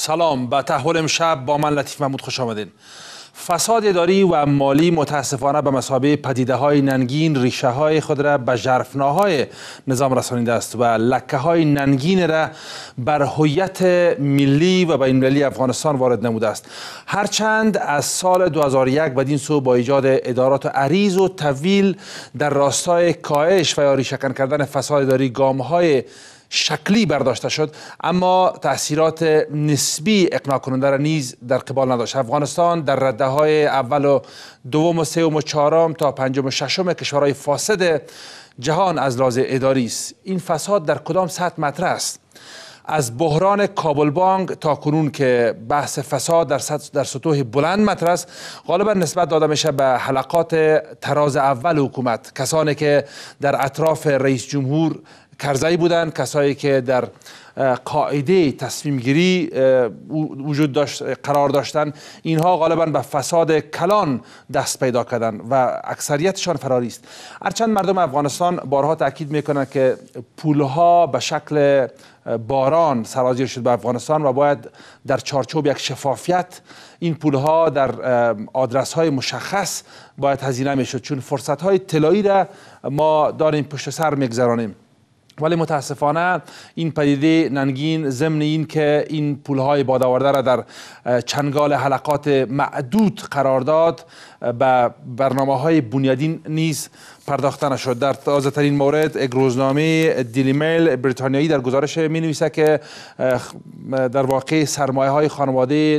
سلام، به تحول امشب با من لطیف محمود خوش آمدین. فساد اداری و مالی متاسفانه به مثابه پدیده‌های ننگین ریشه‌های خود را به ژرفناهای نظام رسانیده است و لکه‌های ننگین را بر هویت ملی و بین‌المللی افغانستان وارد نموده است. هرچند از سال 2001 بدین سو با ایجاد ادارات عریض و طویل در راستای کاهش و یا ریشه‌کن کردن فساد اداری گام‌های شکلی برداشته شد، اما تأثیرات نسبی اقناع کننده را نیز در قبال نداشت. افغانستان در رده‌های اول و دوم و سوم و چهارم تا پنجم و ششم کشورهای فاسد جهان از لحاظ اداری است. این فساد در کدام سطح مطرح است؟ از بحران کابل بانک تا کنون که بحث فساد در سطوح بلند مطرح است، غالبا نسبت داده میشه به حلقات تراز اول حکومت، کسانی که در اطراف رئیس جمهور کرزی بودند، کسایی که در قاعده تصمیم گیری قرار داشتن. اینها غالبا به فساد کلان دست پیدا کردن و اکثریتشان فراری است. هرچند مردم افغانستان بارها تاکید میکنند که پولها به شکل باران سرازیر شد به افغانستان و باید در چارچوب یک شفافیت این پولها در آدرس های مشخص باید هزینه میشد، چون فرصت های طلایی را ما داریم پشت سر میگذرانیم. ولی متاسفانه این پدیده ننگین ضمن این که این پولهای بادآورده را در چنگال حلقات معدود قرار داد، به برنامه‌های بنیادین نیز پرداخته نشد. در تازه ترین مورد یک روزنامه دیلی میل بریتانیایی در گزارش می نویسه که در واقع سرمایه های خانواده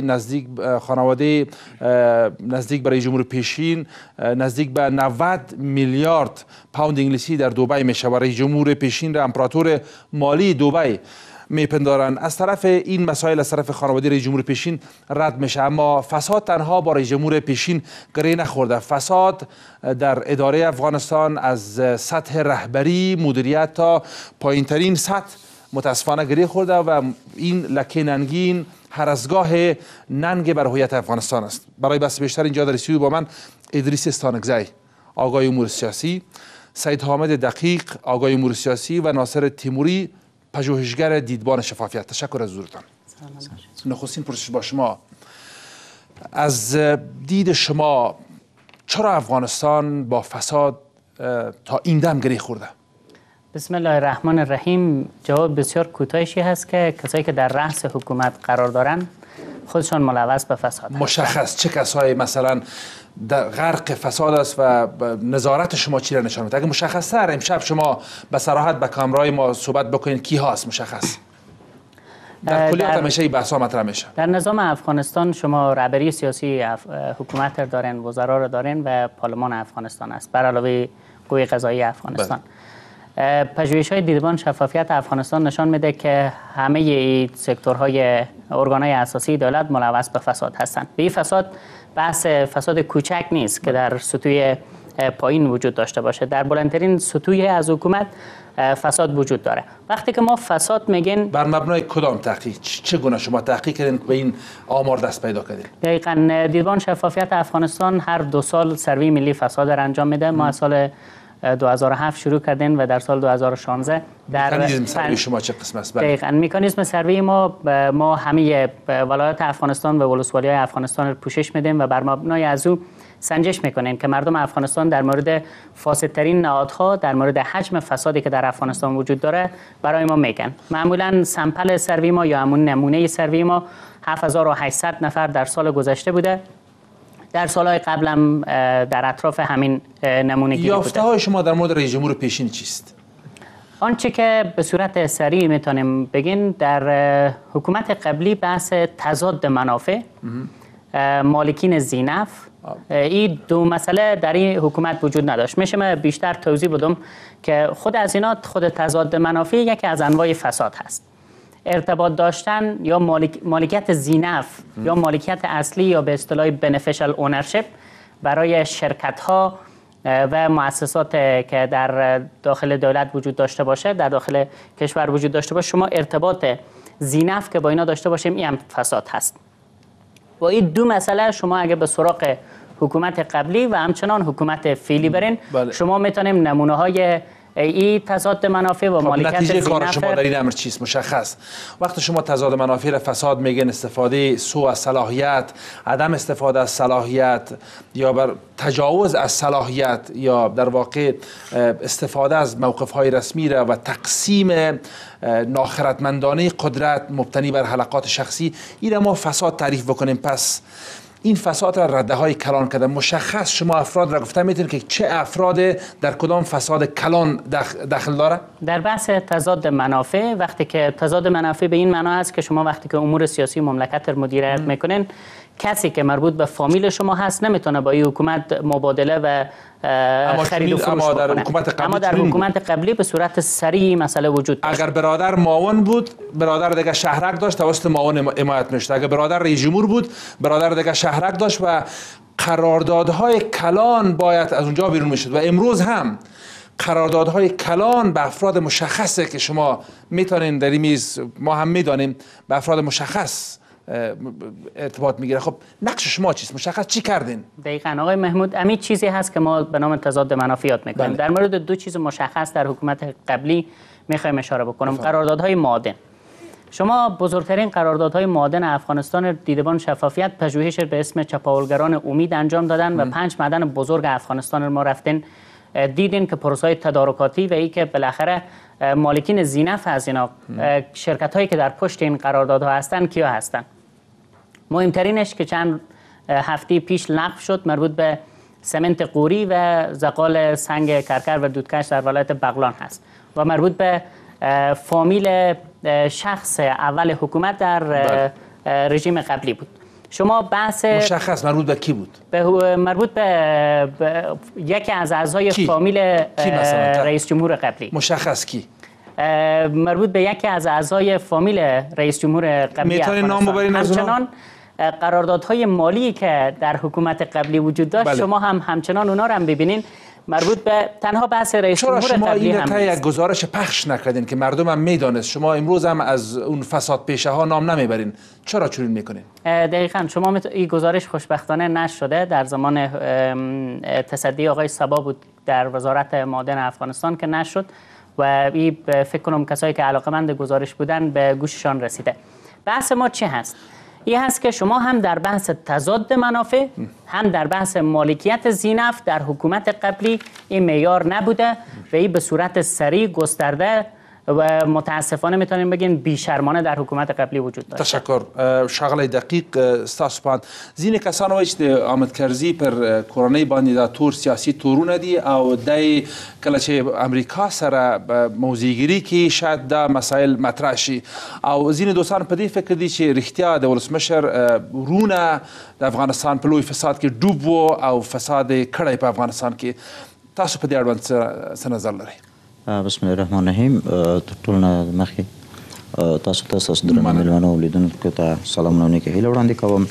نزدیک برای جمهور پیشین نزدیک به 90 میلیارد پوند انگلیسی در دبی میشه. برای جمهور پیشین را امپراتور مالی دبی میپندارن. از طرف این مسائل از طرف خانواده رئیس جمهور پیشین رد میشه، اما فساد تنها با رئیس جمهور پیشین گره نخورده. فساد در اداره افغانستان از سطح رهبری مدیریت تا پایین ترین سطح متاسفانه گره خورده و این لکه ننگین هر از گاه ننگ بر هویت افغانستان است. برای بحث بیشتر اینجا در استودیو با من ادریس استانکزی، آقای امور سیاسی، سید حامد دقیق، آقای امور سیاسی و ناصر تیموری، پژوهشگر دیدبان شفافیت. تشکر از حضورتان. نخستین پرسش با شما، از دید شما چرا افغانستان با فساد تا این دم گره خورده؟ بسم الله الرحمن الرحیم. جواب بسیار کوتاهی هست که کسایی که در رأس حکومت قرار دارن خودشان ملوث به فساد. مشخص چه کسایی مثلا در غرق فساد است و نظارت شما چی را نشان میده؟ اگه مشخص تر امشب شما به صراحت به کامرای ما صحبت بکنید کی هاست مشخص؟ در کلیات همیشه این بحث ها مطرح میشه. در نظام افغانستان شما رهبری سیاسی حکومت را دارین، وزرا را دارین و پارلمان افغانستان است بر علاوه قوه قضایی افغانستان. پژوهش‌های دیدبان شفافیت افغانستان نشان میده که همه این سکتورهای ارگان‌های اساسی دولت ملوث به فساد هستند. به این فساد بحث فساد کوچک نیست که در سطوح پایین وجود داشته باشه، در بلندترین سطوح از حکومت فساد وجود داره. وقتی که ما فساد میگین بر مبنای کدام تحقیق چگونه شما تحقیق کردین به این آمار دست پیدا کردین؟ دقیقاً دیدبان شفافیت افغانستان هر 2 سال سروی ملی فساد را انجام میده. ما از سال 2007 شروع کردیم و در سال 2016 در مکانیزم سروی شما چه قسم است؟ دقیقاً مکانیزم سروی ما همه ولایات افغانستان و ولسوالی‌های افغانستان رو پوشش میدیم و بر مبنای از او سنجش میکنیم که مردم افغانستان در مورد فاسدترین نهادها، در مورد حجم فسادی که در افغانستان وجود داره برای ما میگن. معمولا سمپل سروی ما یا همون نمونه سروی ما 7800 نفر در سال گذشته بوده. در سالهای قبلم در اطراف همین نمونه گیری بوده. یافته های شما در مورد رئیس جمهور پیشین چیست؟ آنچه که به صورت سریع میتونیم بگین، در حکومت قبلی بحث تضاد منافع، مالکین زینف، این دو مسئله در این حکومت وجود نداشت. میشه من بیشتر توضیح بدم که خود از اینا، خود تضاد منافع یکی از انواع فساد هست. ارتباط داشتن یا مالکیت زینف یا مالکیت اصلی یا به اصطلاح beneficial ownership برای شرکت ها و مؤسسات که در داخل دولت وجود داشته باشه، در داخل کشور وجود داشته باشه، شما ارتباط زینف که با اینا داشته باشیم، این هم فساد هست. با این دو مسئله شما اگه به سراغ حکومت قبلی و همچنان حکومت فعلی برین، شما میتونیم نمونه های این تضاد منافع و مالکیت نتیجه کار ذینفع شما در این امر چیست؟ مشخص وقتی شما تضاد منافع را فساد میگن استفاده سوء از صلاحیت، عدم استفاده از صلاحیت یا بر تجاوز از صلاحیت یا در واقع استفاده از موقف‌های رسمی را و تقسیم ناخردمندانه قدرت مبتنی بر حلقات شخصی، این ما فساد تعریف بکنیم. پس این فساد را رده های کلان کرده. مشخص شما افراد را گفته میتونید که چه افراد در کدام فساد کلان دخل داره؟ در بحث تضاد منافع، وقتی که تضاد منافع به این معنا است که شما وقتی که امور سیاسی مملکت را مدیریت میکنین، کسی که مربوط به فامیل شما هست نمیتونه با این حکومت مبادله و خرید و فروش بکنه. اما در حکومت قبلی به صورت سریع مسئله وجود داشت. اگر برادر معاون بود، برادر دیگه شهرک داشت، توسط معاون حمایت میشد. اگر برادر رئیس جمهور بود، برادر دیگه شهرک داشت و قراردادهای کلان باید از اونجا بیرون میشد. و امروز هم قراردادهای کلان به افراد مشخصه که شما میتونین در این میز، ما هم میدانیم به افراد مشخص ارتباط میگیره. خب نقش شما چیست؟ مشخص چی کردین؟ دقیقاً آقای محمود، همین چیزی هست که ما به نام تضاد منافع یاد میکنیم. بله. در مورد دو چیز مشخص در حکومت قبلی میخوایم اشاره بکنم. قراردادهای معادن. شما بزرگترین قراردادهای معادن افغانستان دیدبان شفافیت پژوهش به اسم چپاولگران امید انجام دادن و 5 معدن بزرگ افغانستان ما رفتن دیدین که پروسه‌های تدارکاتی و ای که بالاخره مالکین ذینفع از اینا شرکت هایی که در پشت این قراردادها هستن کیا هستن؟ مهمترینش که چند هفته پیش لغو شد مربوط به سمنت قوری و زغال سنگ کرکر و دودکش در ولایت بغلان هست و مربوط به فامیل شخص اول حکومت در رژیم قبلی بود. شما بحث مشخص مربوط به کی بود؟ مربوط به یکی از اعضای فامیل رئیس جمهور قبلی. مشخص کی؟ مربوط به یکی از اعضای فامیل رئیس جمهور قبلی. میتونید نام ببرین از اونها؟ همچنان قراردادهای مالی که در حکومت قبلی وجود داشت، بله. شما هم همچنان اونا رو هم ببینین مربوط به تنها بحث رئیس جمهور قبلی هم. چرا شما این یک گزارش پخش نکردین که مردم هم میدانست؟ شما امروز هم از اون فساد پیشه ها نام نمیبرین، چرا چنین میکنین؟ دقیقاً شما این گزارش خوشبختانه نشده. در زمان تصدی آقای صبا بود در وزارت معادن افغانستان که نشد و این فکر کنم کسایی که علاقه‌مند گزارش بودن به گوششان رسیده. بحث ما چه هست؟ این هست که شما هم در بحث تضاد منافع، هم در بحث مالکیت ذینفع در حکومت قبلی این معیار نبوده و این به صورت سریع گسترده و متاسفانه میتونیم بگیم بیشرمانه در حکومت قبلی وجود داشت. تشکر. شغله دقیق استاسپان زین کسان وایش د آمد کرزی پر کورنۍ باندې دا تور سیاسی تورونه دي او دای کله چې امریکا سره موضوعګری کې شاید دا مسائل مطرح شي او زین دوستان په دې فکر دي چې رښتیا د ولسمشر رونه د افغانستان په لوی فساد کې ډوب وو او فساد کړی په افغانستان کې. تاسو په دې اړه څه نظر لرئ؟ بسم الله الرحمن الرحیم. ټول نه مخکې تاسو درنو مېلمنو او لیدونکو ته سلامونه او نیکې هیلې وړاندې کوم.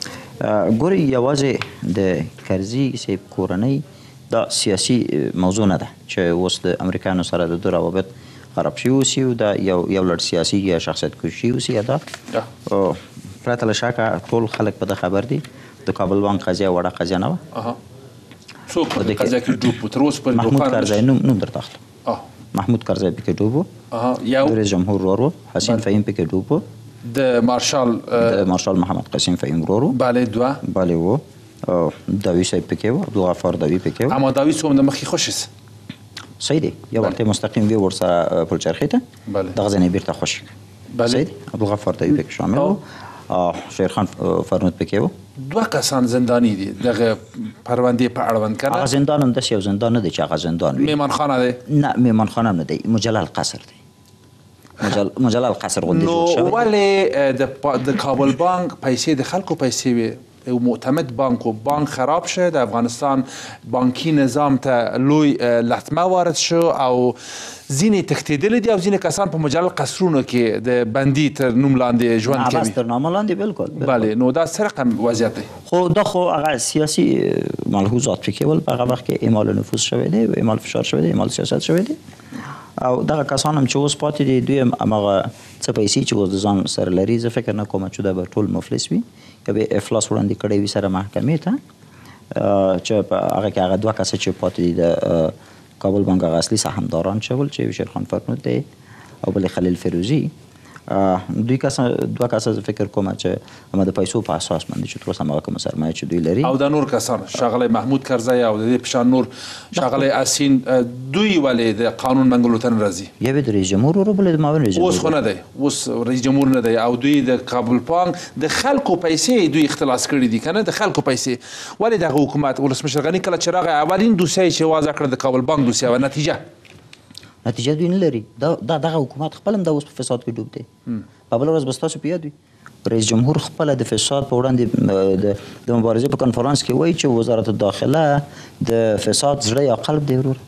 ګورئ یوازې د کرزي صاحب کورنۍ دا سیاسي موضوع نه ده چې اوس د امریکایانو سره د ده روابط خراب شوي اوسي او دا یو لړ سیاسي یا شخصیت کشي اوسي یا دا پرته له شکه ټول خلک په ده خبر دي. د کابل بانک قضیه وړه قضیه نه وه. څوک په دې قضیه کې ډوب و؟ تر اوسه پورې محمود کرزی نوم درته اخلم. محمود کرزی پکې ډوب و. د رئیس جمهور ورور و. حسین فهیم پکې ډوب و. د مارشال محمد قاسم فهیم ورور و. بله و. داوی صاحب پکې و. عبدالغفار داوی پکې و. اما داوی څوم د مخکې خوش است؟ صحیح دی. یو وخت مستقیم وی ورسره پلچرخې ته دغه ځای نه بیرته خوشي. صحیح دی. عبدالغفار داوی پکې شامل و. شیرخان فرنود پکې و. دوه کسان زندانی دي دغه پرونده په اړوند کنه. هغه زندان هم داسې یو زندان نه دی چې هغه زندان وي. میمانخانه دی؟ نه میمانخانه هم نه دی. مجلل قصر دی. مجلل قصر غوندې جوړ شوی. نو ولې د کابل بانک پیسې د خلکو پیسې وي؟ او معتمد بانک و بانک خراب شد در افغانستان، بانکی نظام تا لوی لطمه وارد شو او زینی تختیدل دی او زینی کسان په مجلل قصرونو کې د بندي تر نوم لاندې ژوند کوي. بس تر نام لاندې بالکل. بله نو دا څه رقم وضعیت دی؟ خو دا خو هغه سیاسي ملحوظات پکې ول په هغه وخت کې اعمال نفوذ شوی دی، اعمال فشار شوی دی، اعمال سیاست شوی دی او دغه کسان هم چې اوس پاتې دي دوی هم هماغه څه پیسې چې اوس د ځان سره لري زه فکر نه کوم چې دا به ټول مفلس وي یا به افلاس وړاندې کړی وي سره محکمې ته چې په هغه کې هغه دوه کسه چې پاتې دي د کابل بانک هغه اصلي سهامداران چې ول چې شیرخان فرنود دی او بل خلیل فیروزی دوی دوه کسان فکر کوم چې هم د پیسو په اساس باندې چې تر اوسه هغه کوم سرمایه چې دوی لري او د نور کسان شغله محمود کرزی او د پشان نور شغله اسین دوی ولې د قانون منګولو تن راځي یو د رئیس جمهور او بل د معاون رئیس اوس خو نه دی اوس رئیس جمهور نه دی او دوی د کابل بانک د خلکو پیسې دوی اختلاس کړي دي کنه د خلکو پیسې ولې د حکومت ولسمشر غنی کله چې راغی اولین دوسیه چې واضح کړ د کابل بانک دوسیه و نتیجه دوی نه لري دغه حکومت خپل هم د اوس په فساد کې ډوب دی په بل ورځ بس تاسو په یاد وي رئیس جمهور خپل د فساد په وړاندې د مبارزې په کنفرانس کې وایي چې وزارت الداخله د فساد زړه یا قلب دی ورور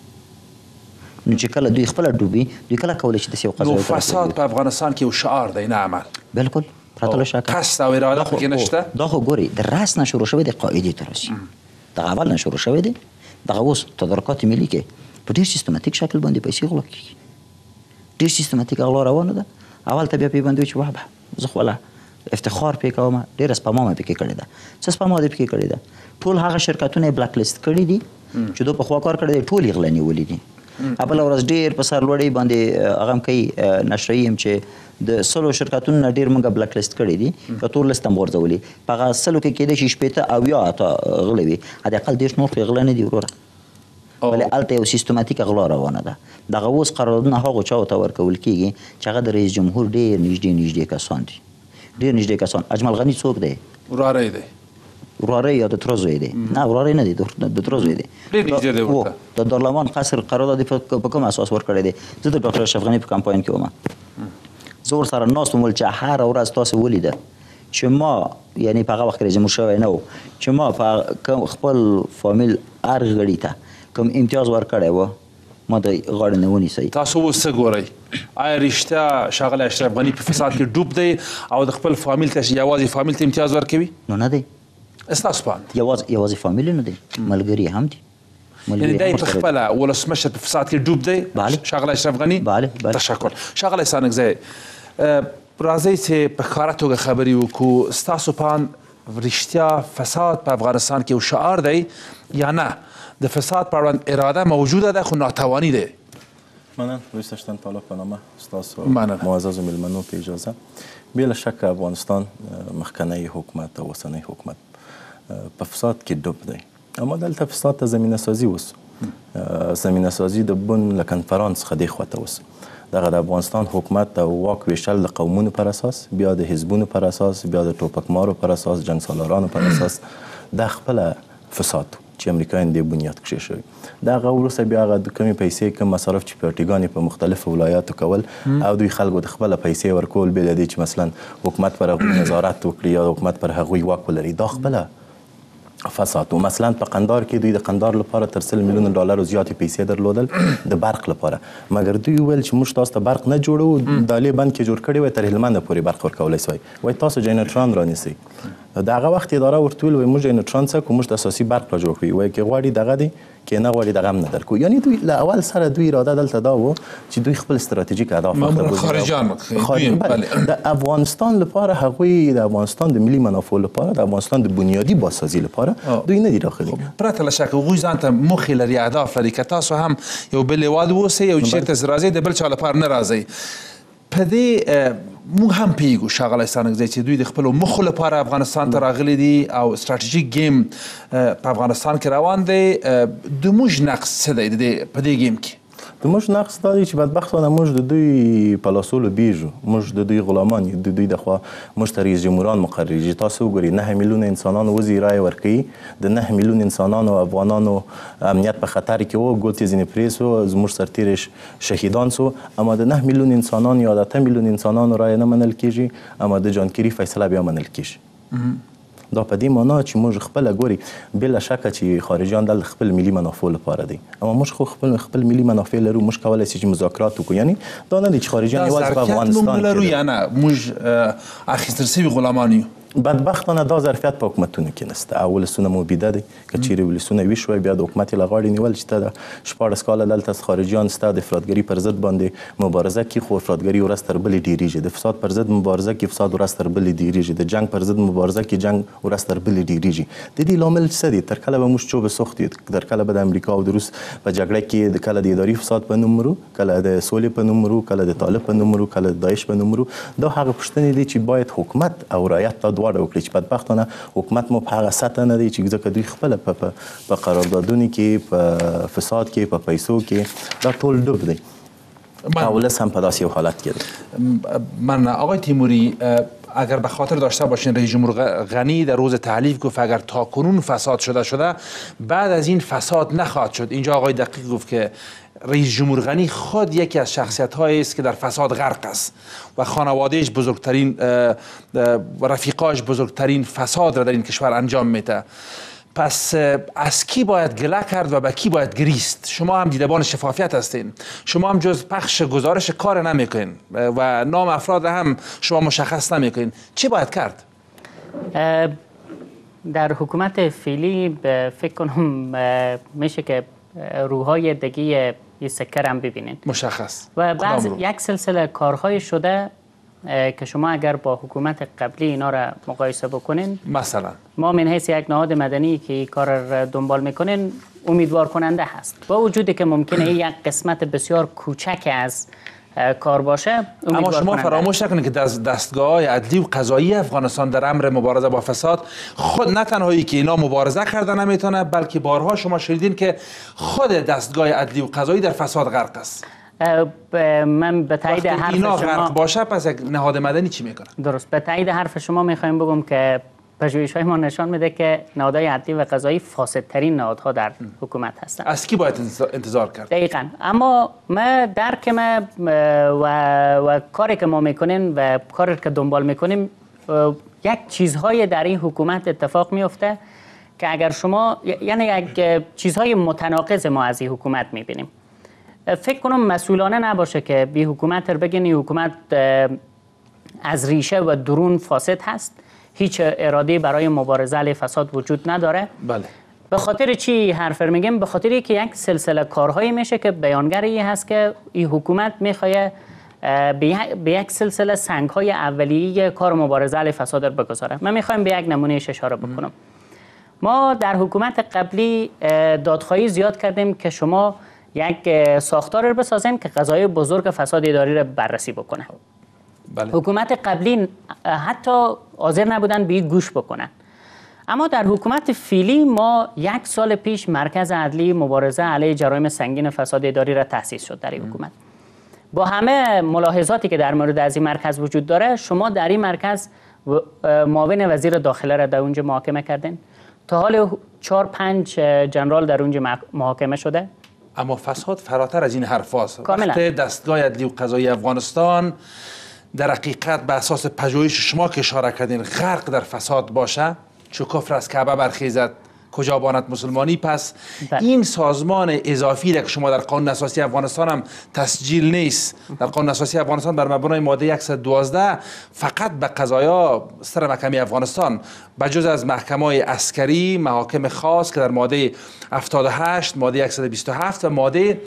نو چې کله دوی خپل ډوبي دوی کله کولی شي د یو قضاوت نو فساد په افغانستان کې یو شعار دی نه عمل بالکل پرته له شکه قصد او اراده پکې نشته دا خو ګوري د راس نه شروع شوی د قاعدې تر اوسه دغه اول نه شروع شوی دی دغه اوس تدارکات ملي کې په ډېر سیستماتیک شکل باندې پیسې غلا کېږي ډېر سیستماتیک غلا روانه ده اول ته بیا پې باندې چې واه زه خو ولا افتخار پې کوم ډېره سپما مې پکې کړې ده څه سپما دې پکې کړې ده ټول هغه شرکتونه یې بلاک لیست کړي دي چې دوی په خوا کار کړی دی ټول یې غلا نیولي دي بله ورځ ډېر په سرلوړۍ باندې هغه هم کوي نشرهیي یم چې د 100 شرکتونو نه ډېر موږ بلاک لیست کړي دي که تور لیست هم غورځولي په هغه 100 کې کېدای شي 80 او یا غله وي حداقل 10 نور غلا نه دي وروره ولې هلته یو سیستماتیک غلا روانه ده دغه اوس قراردادونه هغو چاو ته ورکول کېږي چې هغه د رئیس جمهور ډېر نږدې کسان دي ډېر نږدې کسان اجمل غني څوک دی وراره دی وراره یا د تره زوی دی نه وراره نه دی د تره زوی دی ډېر نږدې دی ورته د دارالمان قصر قرارداد په کوم اساس ورکړی دی زه د ډاکټر اشرف غني په کمپاین کې وم زه ورسره ناست وم چې هره ورځ تاسو ولیده چې ما یعنی په هغه وخت کې رئیس جمهور شوی نه و چې ما په خپل فامیل هر غړي ته کوم امتیاز ورکړی و ما د غاړې نه ونیسئ تاسو اوس څه ګورئ آیا رښتیا ښاغلی اشرف غني په فساد کې ډوب دی او د خپل فامیل ته یوازې فامیل ته امتیاز ورکوي نو نه دی ستاسو په اند یوازې فامیل نه دی ملګري هم دي یعنی دی په خپله ولسمشر په فساد کې ډوب دی بله ښاغلی اشرف غني بله تشکر ښاغلی سانکزی راځئ چې په ښکاره توګه خبرې وکړو ستاسو په اند رښتیا فساد په افغانستان کې یو شعار دی یا نه د فساد پر وړاندې اراده موجوده ده خو ناتوانی دی مننه روی داشتن طالب به نامه ستاسو معزز میلمنو په اجازه بلا شک افغانستان مخکنی حکومت او اوسنی حکومت په فساد کې ډوب دی اما دلته فساد ته زمینه سازي وس زمینه سازي د بن له کنفرانس څخه دی خواته وس دغه د افغانستان حکومت د واک ویشل د قومونو پر اساس بیا د حزبونو پر اساس بیا د ټوپکمارو پر اساس جنګ سالارانو پر اساس د خپل فساد چې امریکایان دې بنیاد کښې شوي د هغه وروسته بیا هغه د کمې پیسې کم مصارف چې پارټیګانې په مختلفو ولایاتو کول او دوی خلکو د خپله پیسې ورکول بې له دې چې مثلا حکومت پر هغوی نظارت وکړي یا حکومت پر هغوی واک ولري دا خپله فساد و مثلا په قندار کې دوی د قندار لپاره تر 100 میلیون ډالرو زیاتې پیسې درلودل د برق لپاره مګر دوی ویل چې موږ تاسو ته برق نه جوړو دالې بند کې جوړ کړی وای تر هلمند پورې برق ورکولی سوی وای تاسو جنراتوران رانیسئ د هغه وخت اداره ورته ویل وای موږ جنراتوران څه کوو موږ د اساسي برق را جوړ کړو وای که غواړي دغه دی که نه غواړي دغه هم نه درکو یعنی دوی له اول سره دوی اراده دلته دا و چې دوی خپل استراتیژیک اهداف خارجان د افغانستان لپاره هغوی د افغانستان د ملي منافعو لپاره د افغانستان د بنیادي بازسازي لپاره دوی نه دي داخلي پرته له شکه هغوی ځان ته موخې لري اهداف لري که تاسو هم یو بل هېواد اوسئ یو چېرته راځئ د بل چا لپاره نه راځئ په دې موږ هم پوهېږو ښاغلی سانکزی چې دوی د خپلو موخو لپاره افغانستان ته راغلي دي او ستراتیژیک ګیم په افغانستان کې روان دی د موږ نقص څه دی په دې ګیم کې د موږ نقص دا دی چې بدبختانه موږ د دوی په لاسو لوبېږو موږ د دوی غلامان یو د دوی د خوا موږ ته رئیس جمهوران مقرریږي تاسو وګورئ 9 میلیونه انسانانو وځي رایه ورکوي د 9 میلیون انسانانو افغانانو امنیت په خطر کې و ګوتې ځینې پرې سو زموږ سرتیرې شهیدان سو اما د 9 میلیون انسانان یا د 8 میلیون انسانانو رایه نه منل کېږي اما د جانکیري فیصله بیا منل کېږي دا په دې معنا چې موږ خپله ګوري بلا شکه چې خارجیان دلته خپل ملي منافعو لپاره دی اما موږ خو خپل ملي منافع لرو موږ کولی شو چې مذاکرات وکړو یعنی دا نه دی چې خارجیان یوازې په افغانستان موږ لرو یا نه موږ اخیستل شوي غلامان یو بدبختانه دا ظرفیت په حکومتونو کې نشته. او ولسونه مو بیده دي که چیرې ولسونه ویښ شوی بیا د حکومت یې له غاړې نیول چې ته د 14 کاله دلته خارجیان ستا د افراطګري پر ضد باندې مبارزه کوي خو افراطګري ورځ تر بلې ډېرېږي، د فساد پر ضد مبارزه کوي فساد ورځ تر بلې ډېرېږي، د جنګ پر ضد مبارزه کوي جنګ ورځ تر بلې ډېرېږي. د دې لامل څه دی؟ تر کله به موږ چوبې سوخت یو، تر کله به د امریکا او د روس په جګړه کې کله د اداري فساد په نوم مرو، کله د سولې په نوم مرو، کله د طالب په نوم مرو، کله د داعش په نوم مرو. دا هغه پوښتنې دي چې باید حکومت او رعیت دا دواړه وکړي چې بدبختانه حکومت مو په هغه سطح نه دی چې ځکه دوی خپله په قراردادونو کې، په فساد کې، په پیسو کې دا ټول ډوب دی. اولس هم په داسې یو حالت کې دی. من آقای تیموری اگر به خاطر داشته باشین رئیس جمهور غنی در روز تحلیف گفت اگر تا کنون فساد شده بعد از این فساد نخواهد شد. اینجا آقای دقیق گفت که رئیس جمهور غنی خود یکی از شخصیت هایی است که در فساد غرق است و خانوادهش بزرگترین و رفیقاش بزرگترین فساد را در این کشور انجام میده. پس از کی باید گله کرد و به کی باید گریست؟ شما هم دیدبان شفافیت هستین، شما هم جز پخش گزارش کار نمیکنین و نام افراد هم شما مشخص نمیکنین. چی باید کرد؟ در حکومت فعلی فکر کنم میشه که روحای دگی یه سکر هم ببینین مشخص و بعض یک سلسله کارهای شده که شما اگر با حکومت قبلی اینا را مقایسه بکنین، مثلا ما من حیث یک نهاد مدنی که کار را دنبال میکنین امیدوار کننده هست، با وجودی که ممکنه یک قسمت بسیار کوچک از کار باشه. اما شما فراموش نکنید که دستگاه عدلی و قضایی افغانستان در امر مبارزه با فساد خود نه تنهایی که اینا مبارزه کرده نمیتونه، بلکه بارها شما شنیدین که خود دستگاه عدلی و قضایی در فساد غرق است. من به تایید حرف اینا شما غرق باشه پس یک نهاد مدنی چی میکنه؟ درست، به تایید حرف شما میخوایم بگم که پژوهش‌های ما نشان میده که نهادهای عدلی و قضایی فاسدترین نهادها در حکومت هستند. از کی باید انتظار کرد؟ دقیقاً. اما ما درک ما و کاری که ما میکنیم و کاری که دنبال میکنیم یک چیزهای در این حکومت اتفاق میفته که اگر شما یعنی یک چیزهای متناقض ما از این حکومت میبینیم. فکر کنم مسئولانه نباشه که بی حکومت رو بگین این حکومت از ریشه و درون فاسد هست، هیچ اراده برای مبارزه علیه فساد وجود نداره. بله. به خاطر چی حرف میگم؟ به خاطر که یک سلسله کارهایی میشه که بیانگر این هست که این حکومت میخواد به یک سلسله سنگ‌های اولیه کار مبارزه علیه فساد رو بگذاره. من میخوایم به یک نمونهش اشاره بکنم. ما در حکومت قبلی دادخواهی زیاد کردیم که شما یک ساختار رو بسازین که قضایای بزرگ فساد اداری رو بررسی بکنه. بله. حکومت قبلی حتی حاضر نبودن به این گوش بکنن. اما در حکومت فعلی ما یک سال پیش مرکز عدلی مبارزه علیه جرایم سنگین فساد اداری را تأسیس شد در این حکومت. با همه ملاحظاتی که در مورد از این مرکز وجود داره، شما در این مرکز معاون وزیر داخله را در اونجا محاکمه کردین. تا حال 4-5 جنرال در اونجا محاکمه شده. اما فساد فراتر از این حرف هست. کاملا. وقتی دستگاه عدلی و قضایی افغانستان در حقیقت به اساس پژوهش شما که اشاره کردین غرق در فساد باشه، چو کفر از کعبه برخیزد کجا باند مسلمانی، پس این سازمان اضافی که شما در قانون اساسی افغانستان هم تسجیل نیست. در قانون اساسی افغانستان بر مبنای ماده 112 فقط به قضایا سر محکمه افغانستان بجز از محکمه‌های عسکری، محاکم خاص که در ماده 78، ماده 127 و ماده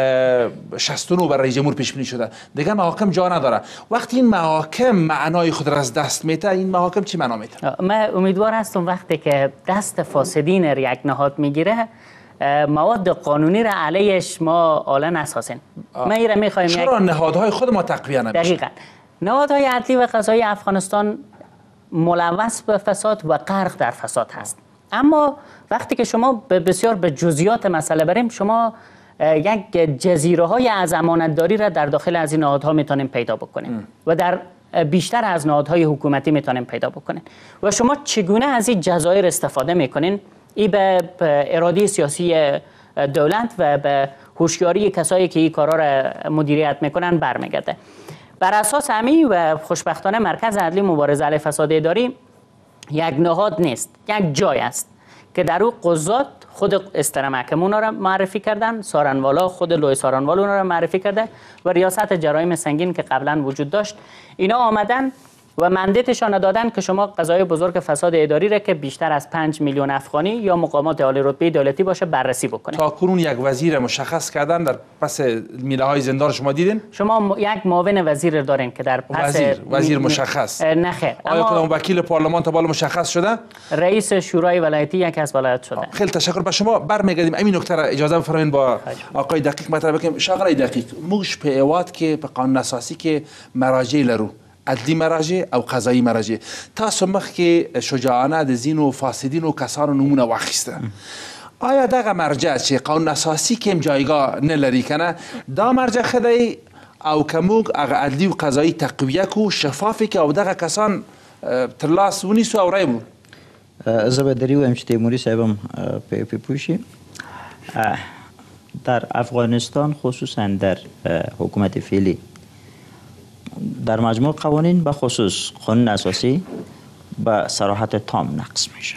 69 بر رئیس جمهور پیش بینی شده، دیگه محاکم جا نداره. وقتی این محاکم معنای خود را از دست میده، این محاکم چی معنا میده؟ من امیدوار هستم وقتی که دست فاسدین یک نهاد میگیره مواد قانونی را علیش ما آلا نسازین. ما ایره میخوایم چرا نهادهای خود ما تقویه نمیشه؟ دقیقاً. نهادهای عدلی و قضایی افغانستان ملوث به فساد و غرق در فساد هست. اما وقتی که شما بسیار به جزئیات مسئله بریم، شما یک جزیره های از امانتداری را در داخل از این نهادها میتونیم پیدا بکنیم و در بیشتر از نهادهای حکومتی میتونیم پیدا بکنیم. و شما چگونه از این جزایر استفاده میکنین؟ این به اراده سیاسی دولت و به هوشیاری کسایی که این کارا را مدیریت میکنن برمیگرده. بر اساس همین و خوشبختانه مرکز عدلی مبارزه علیه فساد اداری یک نهاد نیست، یک جای است که در او قضات خود استر محکمه اونا را معرفی کردن، سارنوالا خود لوی سارنوالا اونا را معرفی کرده و ریاست جرایم سنگین که قبلا وجود داشت، اینا آمدن و مندیتشان دادن که شما قضای بزرگ فساد اداری را که بیشتر از 5 میلیون افغانی یا مقامات عالی رتبه دولتی باشه بررسی بکنید. تا کنون یک وزیر مشخص کردن در پس میله های زندان شما دیدین؟ شما یک معاون وزیر دارین که در پس وزیر مشخص؟ نه خیر. آیا کدام وکیل پارلمان تا بالا مشخص شده؟ رئیس شورای ولایتی یک از ولایت شده. خیلی تشکر. به شما برمیگردیم. همین نکته را اجازه بفرمایید با آقای دقیق مطرح بکنیم. شاغل دقیق موش په ایواد کې په قانون اساسي کې مراجع لرو، عدلی مراجع او قضایی مراجع. تاسو مخکې شجاعانه د ځینو فاسدینو کسانو نمونه واخیسته. آیا دغه مرجع چې قانون اساسي کې هم جایگاه نه لري کنه دا مرجع خدای او کومګ هغه عدلی او قضایی تقویه کو شفافه کې او دغه کسان تر لاس ونیسو او رایبو؟ زه به دری وایم چې تیموري صاحبم په پوښي در افغانستان خصوصا در حکومت فعلی در مجموع قوانین به خصوص قانون اساسی به صراحت تام نقض میشه.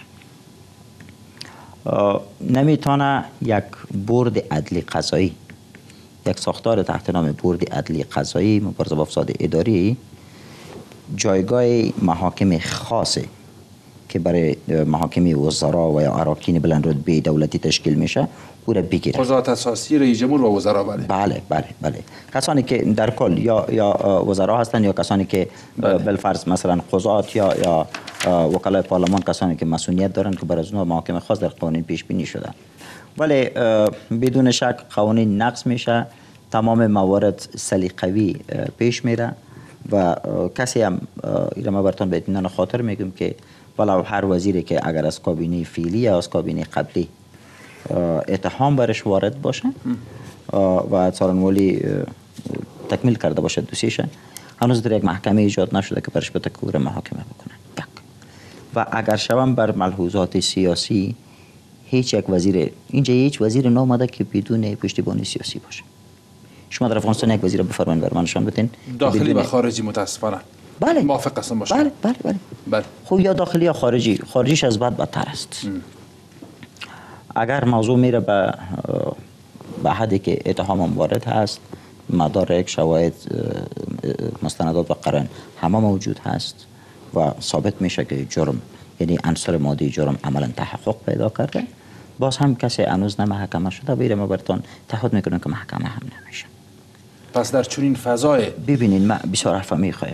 نمیتونه یک بورد عدلی قضایی، یک ساختار تحت نام بورد عدلی قضایی مبارزه با فساد اداری جایگاه محاکم خاصه که برای محاکم وزرا و یا اراکین بلند رتبه دولتی تشکیل میشه او را بگیره. قضات اساسی، رئیس جمهور و وزرا. بله. کسانی که در کل یا وزرا هستند یا کسانی که بالفرض مثلا قضات یا وکلای پارلمان، کسانی که مسئولیت دارند که برای اونها محاکم خاص در قوانین پیش بینی شده. ولی بدون شک قوانین نقض میشه، تمام موارد سلیقوی پیش میره و کسی هم ایرما براتون به اطمینان خاطر میگم که ولو هر وزیری که اگر از کابینه فعلی یا از کابینه قبلی اتهام برش وارد باشه و څارنوالي تکمیل کرده باشه دوسیش، هنوز در یک محکمه ایجاد نشده که برش بده که محاکمه بکنن. و اگر شوم بر ملحوظات سیاسی هیچ یک وزیر اینجا هیچ وزیر نامده که بدون پشتیبانی سیاسی باشه. شما در افغانستان یک وزیر بفرمایید بر من نشان بدین داخلی و خارجی متاسفانه. بله موافق هستم با شما. بله. خب یا داخلی یا خارجی، خارجیش از بد بدتر است. اگر موضوع میره به حدی که اتهام وارد هست، مدارک، شواهد، مستندات و قرائن همه موجود هست و ثابت میشه که جرم یعنی عنصر مادی جرم عملا تحقق پیدا کرده، باز هم کسی هنوز نه محاکمه شده و ما براتون تعهد میکنم که محاکمه هم نمیشه. پس در چنین فضای ببینید من بسیار حرف میخوایم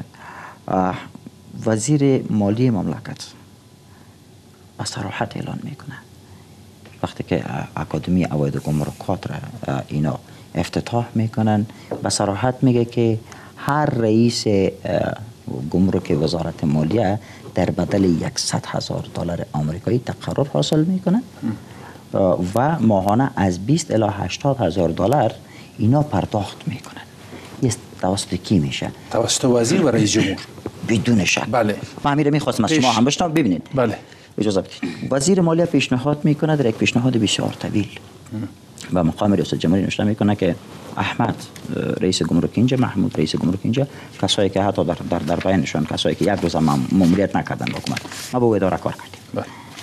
وزیر مالی مملکت به صراحت اعلان میکنه وقتی که اکادمی عواید گمرکات را اینا افتتاح میکنن، به صراحت میگه که هر رئیس گمرک وزارت مالیه در بدل $100,000 آمریکایی تقرر حاصل میکنه و ماهانه از 20 الی $80,000 اینا پرداخت میکنن. این توسط کی میشه؟ توسط وزیر و رئیس جمهور. بدون شک. بله. من میره میخواستم از شما هم بشنوم. ببینید. بله. اجازه بدید. وزیر مالیه پیشنهاد میکنه در یک پیشنهاد بسیار طویل و مقام رئیس جمهوری نوشته میکنه که احمد رئیس گمرک اینجا، محمود رئیس گمرک اینجا، کسایی که حتی در بیانشان کسایی که یک روز هم ماموریت نکردن با حکومت، ما با اداره کار کردیم.